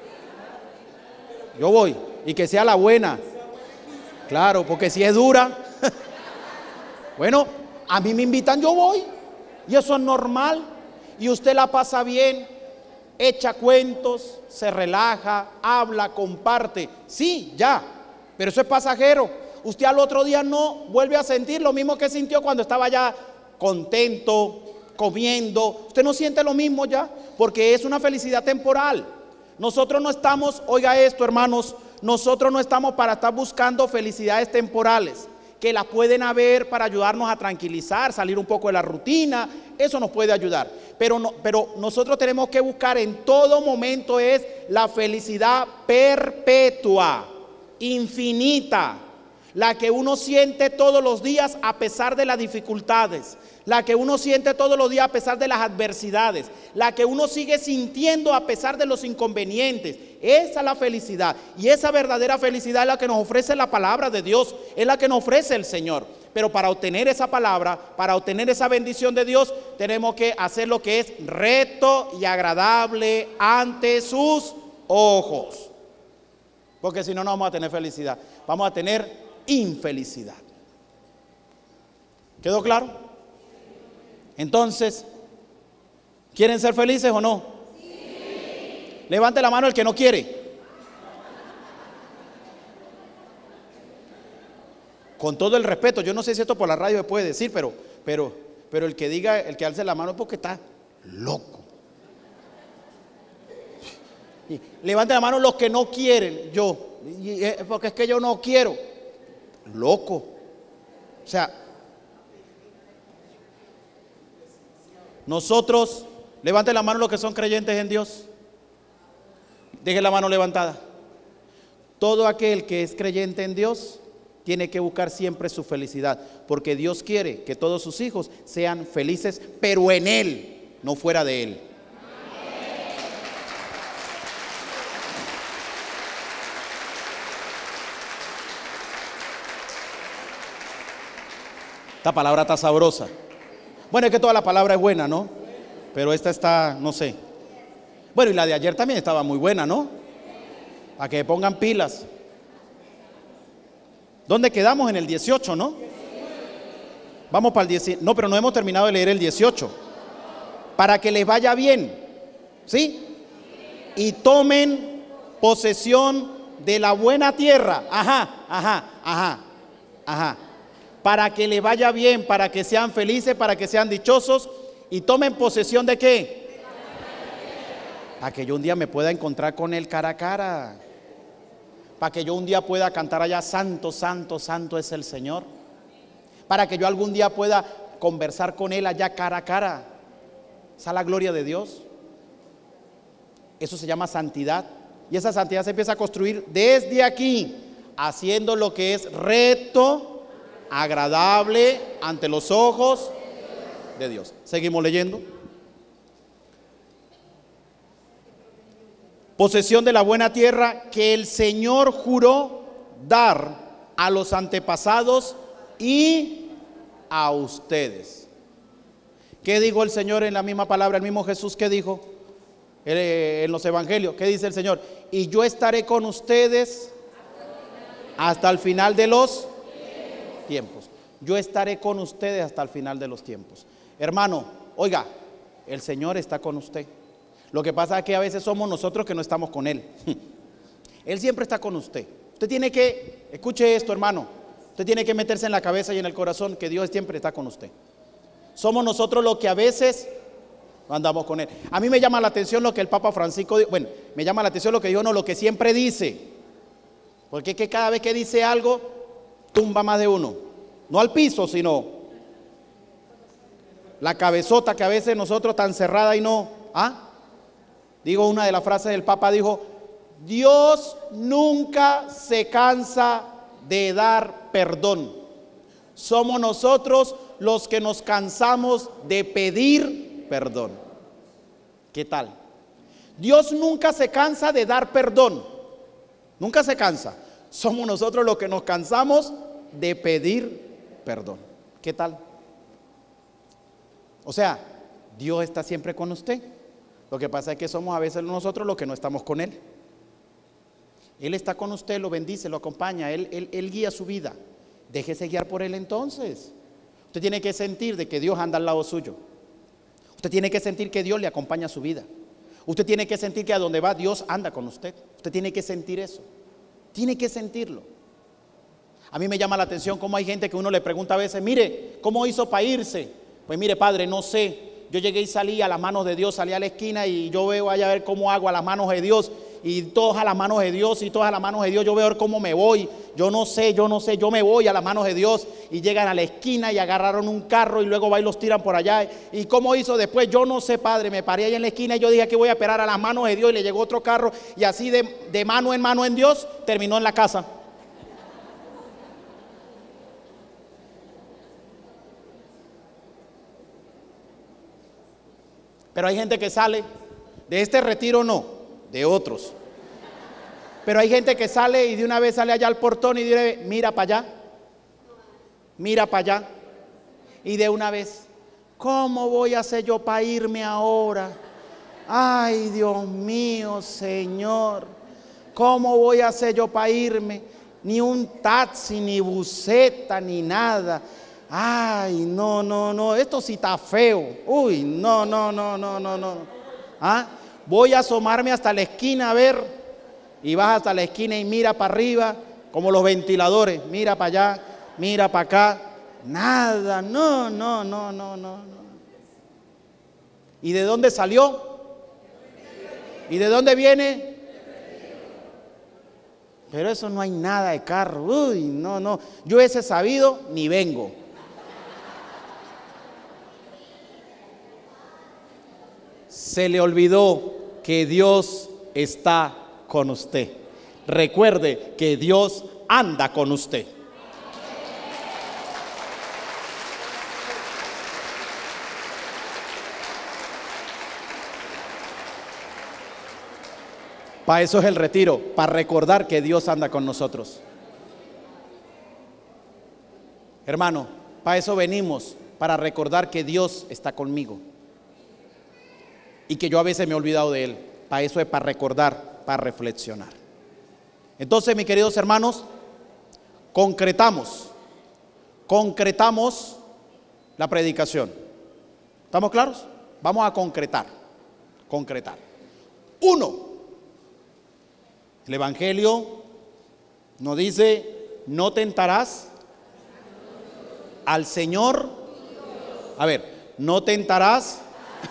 Yo voy. Y que sea la buena. Claro, porque si es dura. Bueno, a mí me invitan, yo voy. Y eso es normal. Y usted la pasa bien. Echa cuentos, se relaja, habla, comparte. Sí, ya. Pero eso es pasajero. Usted al otro día no vuelve a sentir lo mismo que sintió cuando estaba ya contento, comiendo. Usted no siente lo mismo ya, porque es una felicidad temporal. Nosotros no estamos, oiga esto, hermanos, nosotros no estamos para estar buscando felicidades temporales, que las pueden haber para ayudarnos a tranquilizar, salir un poco de la rutina. Eso nos puede ayudar. Pero nosotros tenemos que buscar en todo momento es la felicidad perpetua, infinita, la que uno siente todos los días a pesar de las dificultades, la que uno siente todos los días a pesar de las adversidades, la que uno sigue sintiendo a pesar de los inconvenientes. Esa es la felicidad, y esa verdadera felicidad es la que nos ofrece la palabra de Dios, es la que nos ofrece el Señor. Pero para obtener esa palabra, para obtener esa bendición de Dios, tenemos que hacer lo que es recto y agradable ante sus ojos. Porque si no, no vamos a tener felicidad. Vamos a tener infelicidad. ¿Quedó claro? Entonces, ¿quieren ser felices o no? Sí. Levante la mano el que no quiere. Con todo el respeto, yo no sé si esto por la radio se puede decir, pero el que diga, el que alce la mano es porque está loco. Y levante la mano los que no quieren. Porque es que yo no quiero. Loco. O sea, nosotros, levante la mano los que son creyentes en Dios. Deje la mano levantada. Todo aquel que es creyente en Dios tiene que buscar siempre su felicidad, porque Dios quiere que todos sus hijos sean felices, pero en Él, no fuera de Él. Esta palabra está sabrosa. Bueno, es que toda la palabra es buena, ¿no? Pero esta está, no sé. Bueno, y la de ayer también estaba muy buena, ¿no? Para que pongan pilas. ¿Dónde quedamos? En el 18, ¿no? Vamos para el 18. No, pero no hemos terminado de leer el 18. Para que les vaya bien, ¿sí? Y tomen posesión de la buena tierra. Para que les vaya bien, para que sean felices, para que sean dichosos. Y tomen posesión ¿de qué? Para que yo un día me pueda encontrar con Él cara a cara. Para que yo un día pueda cantar allá, santo, santo, santo es el Señor. Para que yo algún día pueda conversar con Él allá cara a cara. Esa es la gloria de Dios. Eso se llama santidad. Y esa santidad se empieza a construir desde aquí, haciendo lo que es recto, agradable ante los ojos de Dios. Seguimos leyendo. Posesión de la buena tierra que el Señor juró dar a los antepasados y a ustedes. ¿Qué dijo el Señor en la misma palabra? El mismo Jesús, ¿qué dijo en los evangelios? ¿Qué dice el Señor? Y yo estaré con ustedes hasta el final de los tiempos. Yo estaré con ustedes hasta el final de los tiempos. Hermano, oiga, el Señor está con usted. Lo que pasa es que a veces somos nosotros que no estamos con Él. Él siempre está con usted. Usted tiene que, escuche esto, hermano, usted tiene que meterse en la cabeza y en el corazón que Dios siempre está con usted. Somos nosotros los que a veces no andamos con Él. A mí me llama la atención lo que el Papa Francisco dijo. Bueno, me llama la atención lo que dijo, no, lo que siempre dice. Porque es que cada vez que dice algo, tumba más de uno. No al piso, sino la cabezota que a veces nosotros tan cerrada y no. Digo, una de las frases del Papa dijo: Dios nunca se cansa de dar perdón. Somos nosotros los que nos cansamos de pedir perdón. ¿Qué tal? Dios nunca se cansa de dar perdón. Nunca se cansa. Somos nosotros los que nos cansamos de pedir perdón. ¿Qué tal? O sea, Dios está siempre con usted. Lo que pasa es que somos a veces nosotros los que no estamos con Él. Él está con usted, lo bendice, lo acompaña, Él guía su vida. Déjese guiar por Él entonces. Usted tiene que sentir de que Dios anda al lado suyo. Usted tiene que sentir que Dios le acompaña a su vida. Usted tiene que sentir que a donde va Dios anda con usted. Usted tiene que sentir eso. Tiene que sentirlo. A mí me llama la atención cómo hay gente que uno le pregunta a veces: mire, ¿cómo hizo para irse? Pues mire, padre, no sé. Yo llegué y salí a las manos de Dios, salí a la esquina y yo veo allá a ver cómo hago a las manos de Dios, y todas a las manos de Dios, y todas a las manos de Dios, yo veo a ver cómo me voy. Yo no sé, yo me voy a las manos de Dios. Y llegan a la esquina y agarraron un carro y luego va y los tiran por allá. ¿Y cómo hizo después? Yo no sé, padre. Me paré ahí en la esquina y yo dije que voy a esperar a las manos de Dios, y le llegó otro carro, y así de mano en Dios terminó en la casa. Pero hay gente que sale de este retiro, no, de otros. Pero hay gente que sale y de una vez sale allá al portón y dice: mira para allá, mira para allá. Y de una vez: ¿cómo voy a hacer yo para irme ahora? Ay, Dios mío, Señor, ¿cómo voy a hacer yo para irme? ni un taxi, ni buseta, ni nada. Ay, no, no, no, esto sí está feo. Uy, no, no, no, no, no, no. ¿Ah? Voy a asomarme hasta la esquina a ver. Y vas hasta la esquina y mira para arriba, como los ventiladores. Mira para allá, mira para acá. Nada, no, no, no, no, no, no. ¿Y de dónde salió? ¿Y de dónde viene? Pero eso no hay nada de carro. Uy, no, no. Yo hubiese sabido, ni vengo. Se le olvidó que Dios está con usted. Recuerde que Dios anda con usted. Para eso es el retiro, para recordar que Dios anda con nosotros. Hermano, para eso venimos, para recordar que Dios está conmigo. Y que yo a veces me he olvidado de Él. Para eso es para recordar, para reflexionar. Entonces, mis queridos hermanos, concretamos la predicación. ¿Estamos claros? Vamos a concretar. Uno, el Evangelio nos dice: no tentarás al Señor. A ver, no tentarás.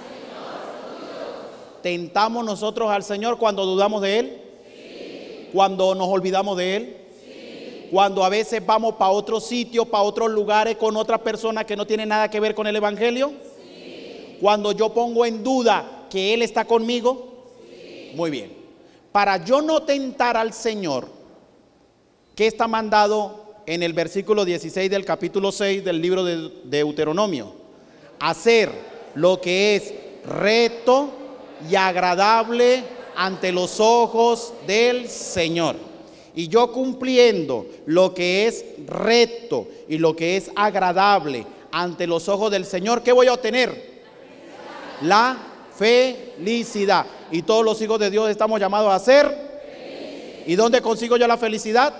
¿Tentamos nosotros al Señor cuando dudamos de Él? Sí. ¿Cuando nos olvidamos de Él? Sí. Cuando a veces vamos para otro sitio, para otros lugares con otras personas que no tienen nada que ver con el Evangelio? Sí. Cuando yo pongo en duda que Él está conmigo. Sí. Muy bien. Para yo no tentar al Señor, ¿qué está mandado en el versículo 16 del capítulo 6 del libro de Deuteronomio? Hacer lo que es recto y agradable ante los ojos del Señor. Y yo cumpliendo lo que es recto y lo que es agradable ante los ojos del Señor, ¿qué voy a obtener? La felicidad. Y todos los hijos de Dios estamos llamados a ser. ¿Y dónde consigo yo la felicidad?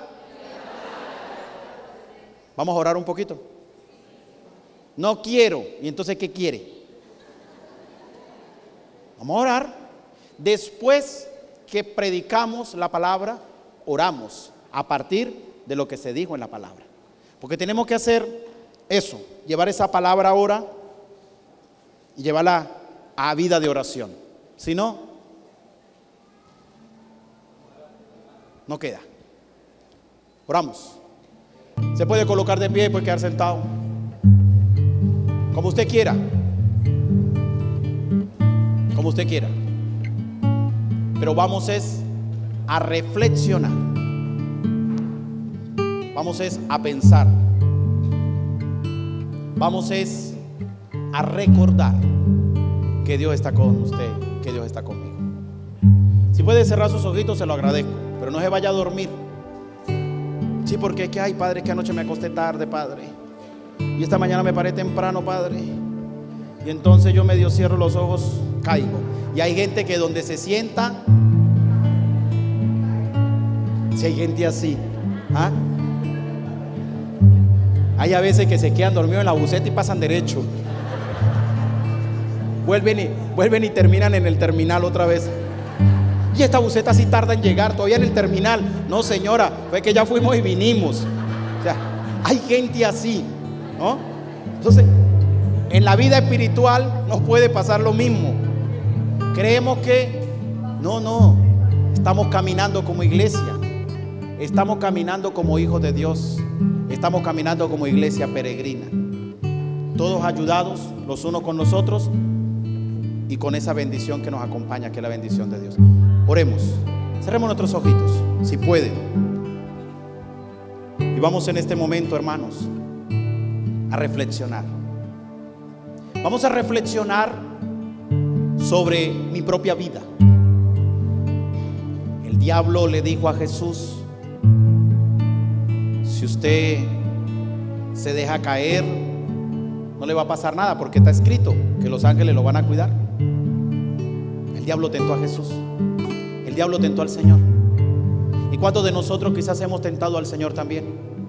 Vamos a orar un poquito. No quiero. ¿Y entonces qué quiere? Vamos a orar. Después que predicamos la palabra, oramos a partir de lo que se dijo en la palabra. Porque tenemos que hacer eso, llevar esa palabra ahora y llevarla a vida de oración. Si no, no queda. Oramos. Se puede colocar de pie y puede quedar sentado, como usted quiera. Como usted quiera. Pero vamos es a reflexionar. Vamos es a pensar. Vamos es a recordar que Dios está con usted, que Dios está conmigo. Si puede cerrar sus ojitos, se lo agradezco, pero no se vaya a dormir. Sí, porque es que, ay, Padre, que anoche me acosté tarde, Padre, y esta mañana me paré temprano, Padre, y entonces yo medio cierro los ojos, caigo. Y hay gente que donde se sienta, si hay gente así, ¿ah? Hay a veces que se quedan dormidos en la buseta y pasan derecho. Vuelven y terminan en el terminal otra vez. Y esta buseta sí tarda en llegar, todavía en el terminal. No, señora, fue que ya fuimos y vinimos. O sea, hay gente así, ¿no? Entonces, en la vida espiritual nos puede pasar lo mismo. Creemos que no, estamos caminando como iglesia, estamos caminando como hijos de Dios, estamos caminando como iglesia peregrina, todos ayudados los unos con los otros y con esa bendición que nos acompaña, que es la bendición de Dios. Oremos, cerremos nuestros ojitos, si pueden, y vamos en este momento, hermanos, a reflexionar. Vamos a reflexionar sobre mi propia vida. El diablo le dijo a Jesús: si usted se deja caer, no le va a pasar nada, porque está escrito que los ángeles lo van a cuidar. El diablo tentó a Jesús, el diablo tentó al Señor. ¿Y cuántos de nosotros quizás hemos tentado al Señor también?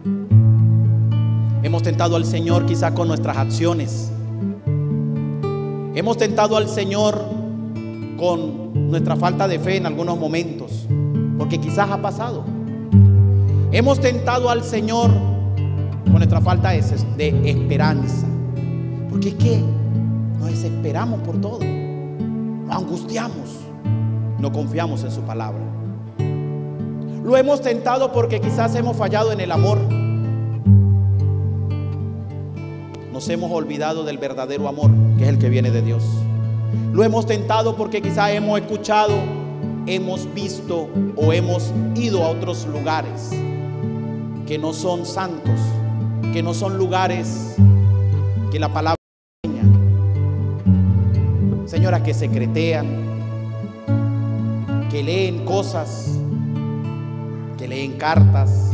Hemos tentado al Señor quizás con nuestras acciones. Hemos tentado al Señor con nuestra falta de fe en algunos momentos, porque quizás ha pasado. Hemos tentado al Señor con nuestra falta de esperanza, porque es que nos desesperamos por todo, nos angustiamos, no confiamos en su palabra. Lo hemos tentado porque quizás hemos fallado en el amor. Nos hemos olvidado del verdadero amor, que es el que viene de Dios. Lo hemos tentado porque quizás hemos escuchado, hemos visto o hemos ido a otros lugares que no son santos, que no son lugares que la palabra enseña. Señoras que secretean, que leen cosas, que leen cartas,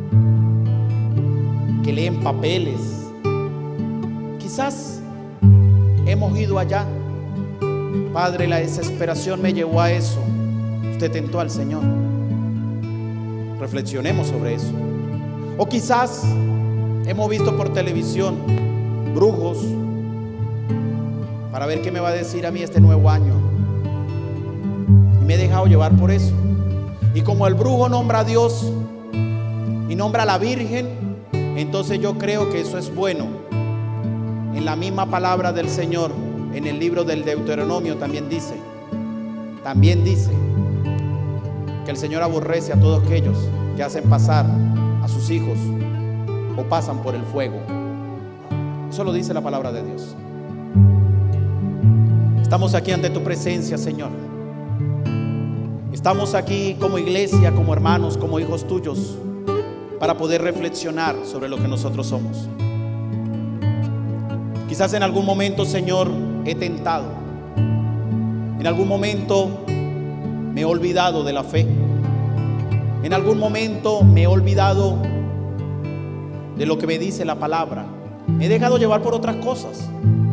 que leen papeles. Quizás hemos ido allá. Padre, la desesperación me llevó a eso. Usted tentó al Señor. Reflexionemos sobre eso. O quizás hemos visto por televisión brujos para ver qué me va a decir a mí este nuevo año, y me he dejado llevar por eso. Y como el brujo nombra a Dios y nombra a la Virgen, entonces yo creo que eso es bueno. En la misma palabra del Señor, en el libro del Deuteronomio también dice que el Señor aborrece a todos aquellos que hacen pasar a sus hijos o pasan por el fuego. Eso lo dice la palabra de Dios. Estamos aquí ante tu presencia, Señor. Estamos aquí como iglesia, como hermanos, como hijos tuyos, para poder reflexionar sobre lo que nosotros somos. Quizás en algún momento, Señor, he tentado. En algún momento me he olvidado de la fe. En algún momento me he olvidado de lo que me dice la palabra. Me he dejado llevar por otras cosas.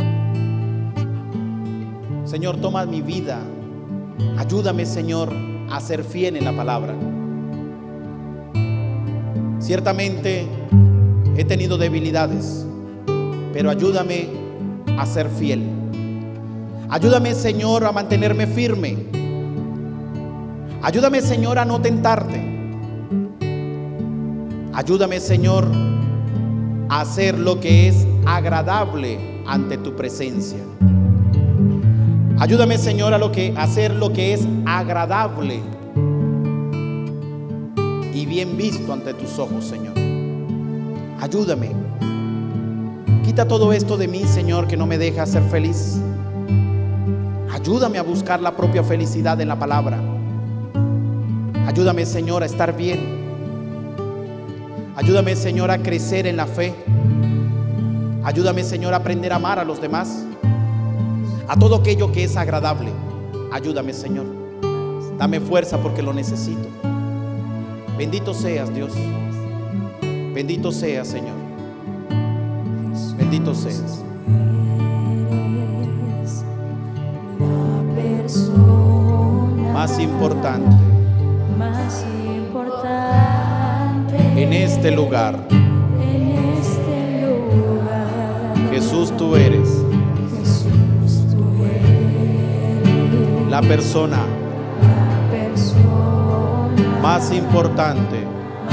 Señor, toma mi vida. Ayúdame, Señor, a ser fiel en la palabra. Ciertamente he tenido debilidades, pero ayúdame a ser fiel. Ayúdame, Señor, a mantenerme firme. Ayúdame, Señor, a no tentarte. Ayúdame, Señor, a hacer lo que es agradable ante tu presencia. Ayúdame, Señor, a hacer lo que es agradable y bien visto ante tus ojos, Señor. Ayúdame. Quita todo esto de mí, Señor, que no me deja ser feliz. Ayúdame a buscar la propia felicidad en la palabra. Ayúdame, Señor, a estar bien. Ayúdame, Señor, a crecer en la fe. Ayúdame, Señor, a aprender a amar a los demás, a todo aquello que es agradable. Ayúdame, Señor. Dame fuerza porque lo necesito. Bendito seas, Dios. Bendito seas, Señor. Bendito seas. Eres la persona Más importante en este lugar. Jesús, tú eres la persona más importante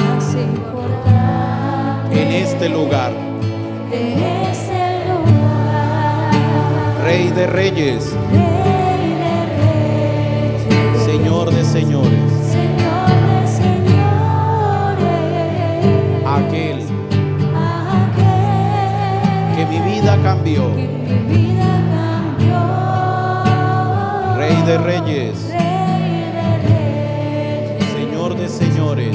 en este lugar. Rey de reyes, Señor de señores, aquel que mi vida cambió. Rey de reyes, Señor de señores,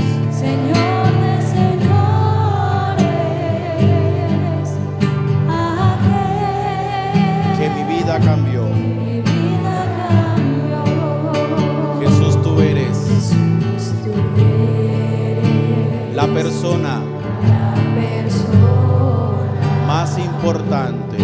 que mi vida cambió. Jesús, tú eres la persona más importante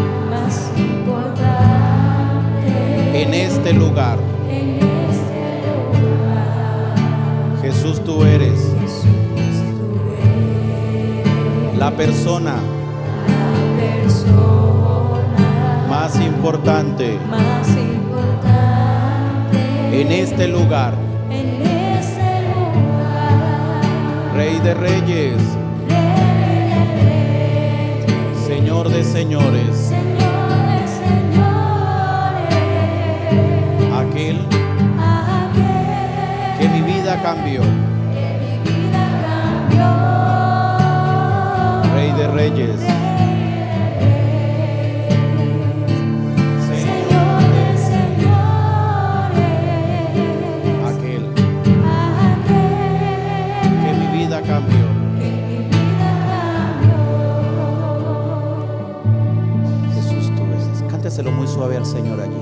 en este lugar. Jesús, tú eres Jesús, tú eres la persona la persona más importante más importante en este lugar. en este lugar. Rey de reyes, Rey de reyes, Señor de señores, Señor de señores, aquel aquel que mi vida cambió. que mi vida cambió. Rey de reyes, Señor de señores, aquel aquel que mi vida cambió. que mi vida cambió. Jesús, tú eres. Cánteselo muy suave al Señor allí.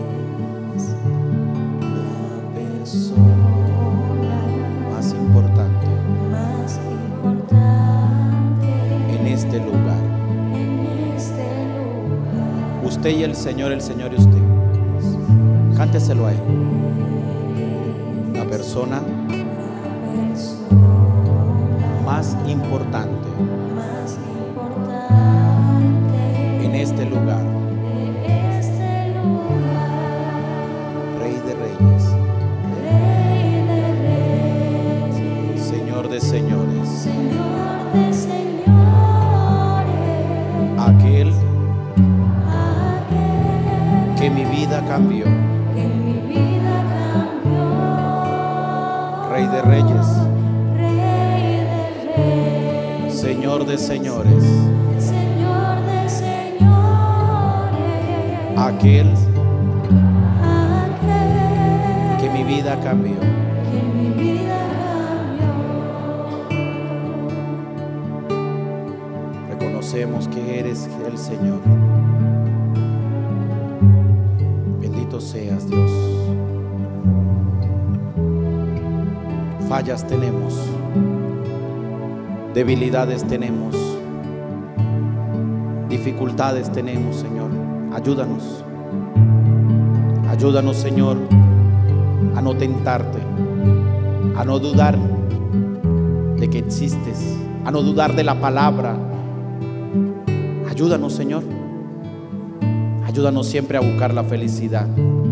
La persona Más importante más importante en este lugar. en este lugar. Usted y el Señor y usted. Cánteselo a Él. La persona más importante Más importante en este lugar. en este lugar. Rey de reyes, Rey de reyes, Señor de señores, Señor de señores, aquel aquel que mi vida cambió. que mi vida cambió. Rey de reyes, Rey de reyes, Señor de señores, Señor de señores, aquel aquel que mi vida cambió. que mi vida cambió. Reconocemos que eres el Señor. Bendito seas, Dios. Fallas tenemos, debilidades tenemos, dificultades tenemos, Señor. Ayúdanos. Ayúdanos, Señor, a no tentarte, a no dudar de que existes, a no dudar de la palabra. Ayúdanos, Señor. Ayúdanos siempre a buscar la felicidad.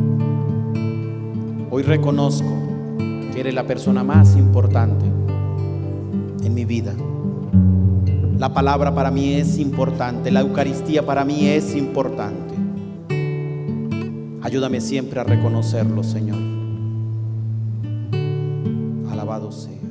Hoy reconozco que eres la persona más importante en mi vida. La palabra para mí es importante, la Eucaristía para mí es importante. Ayúdame siempre a reconocerlo, Señor. Alabado sea.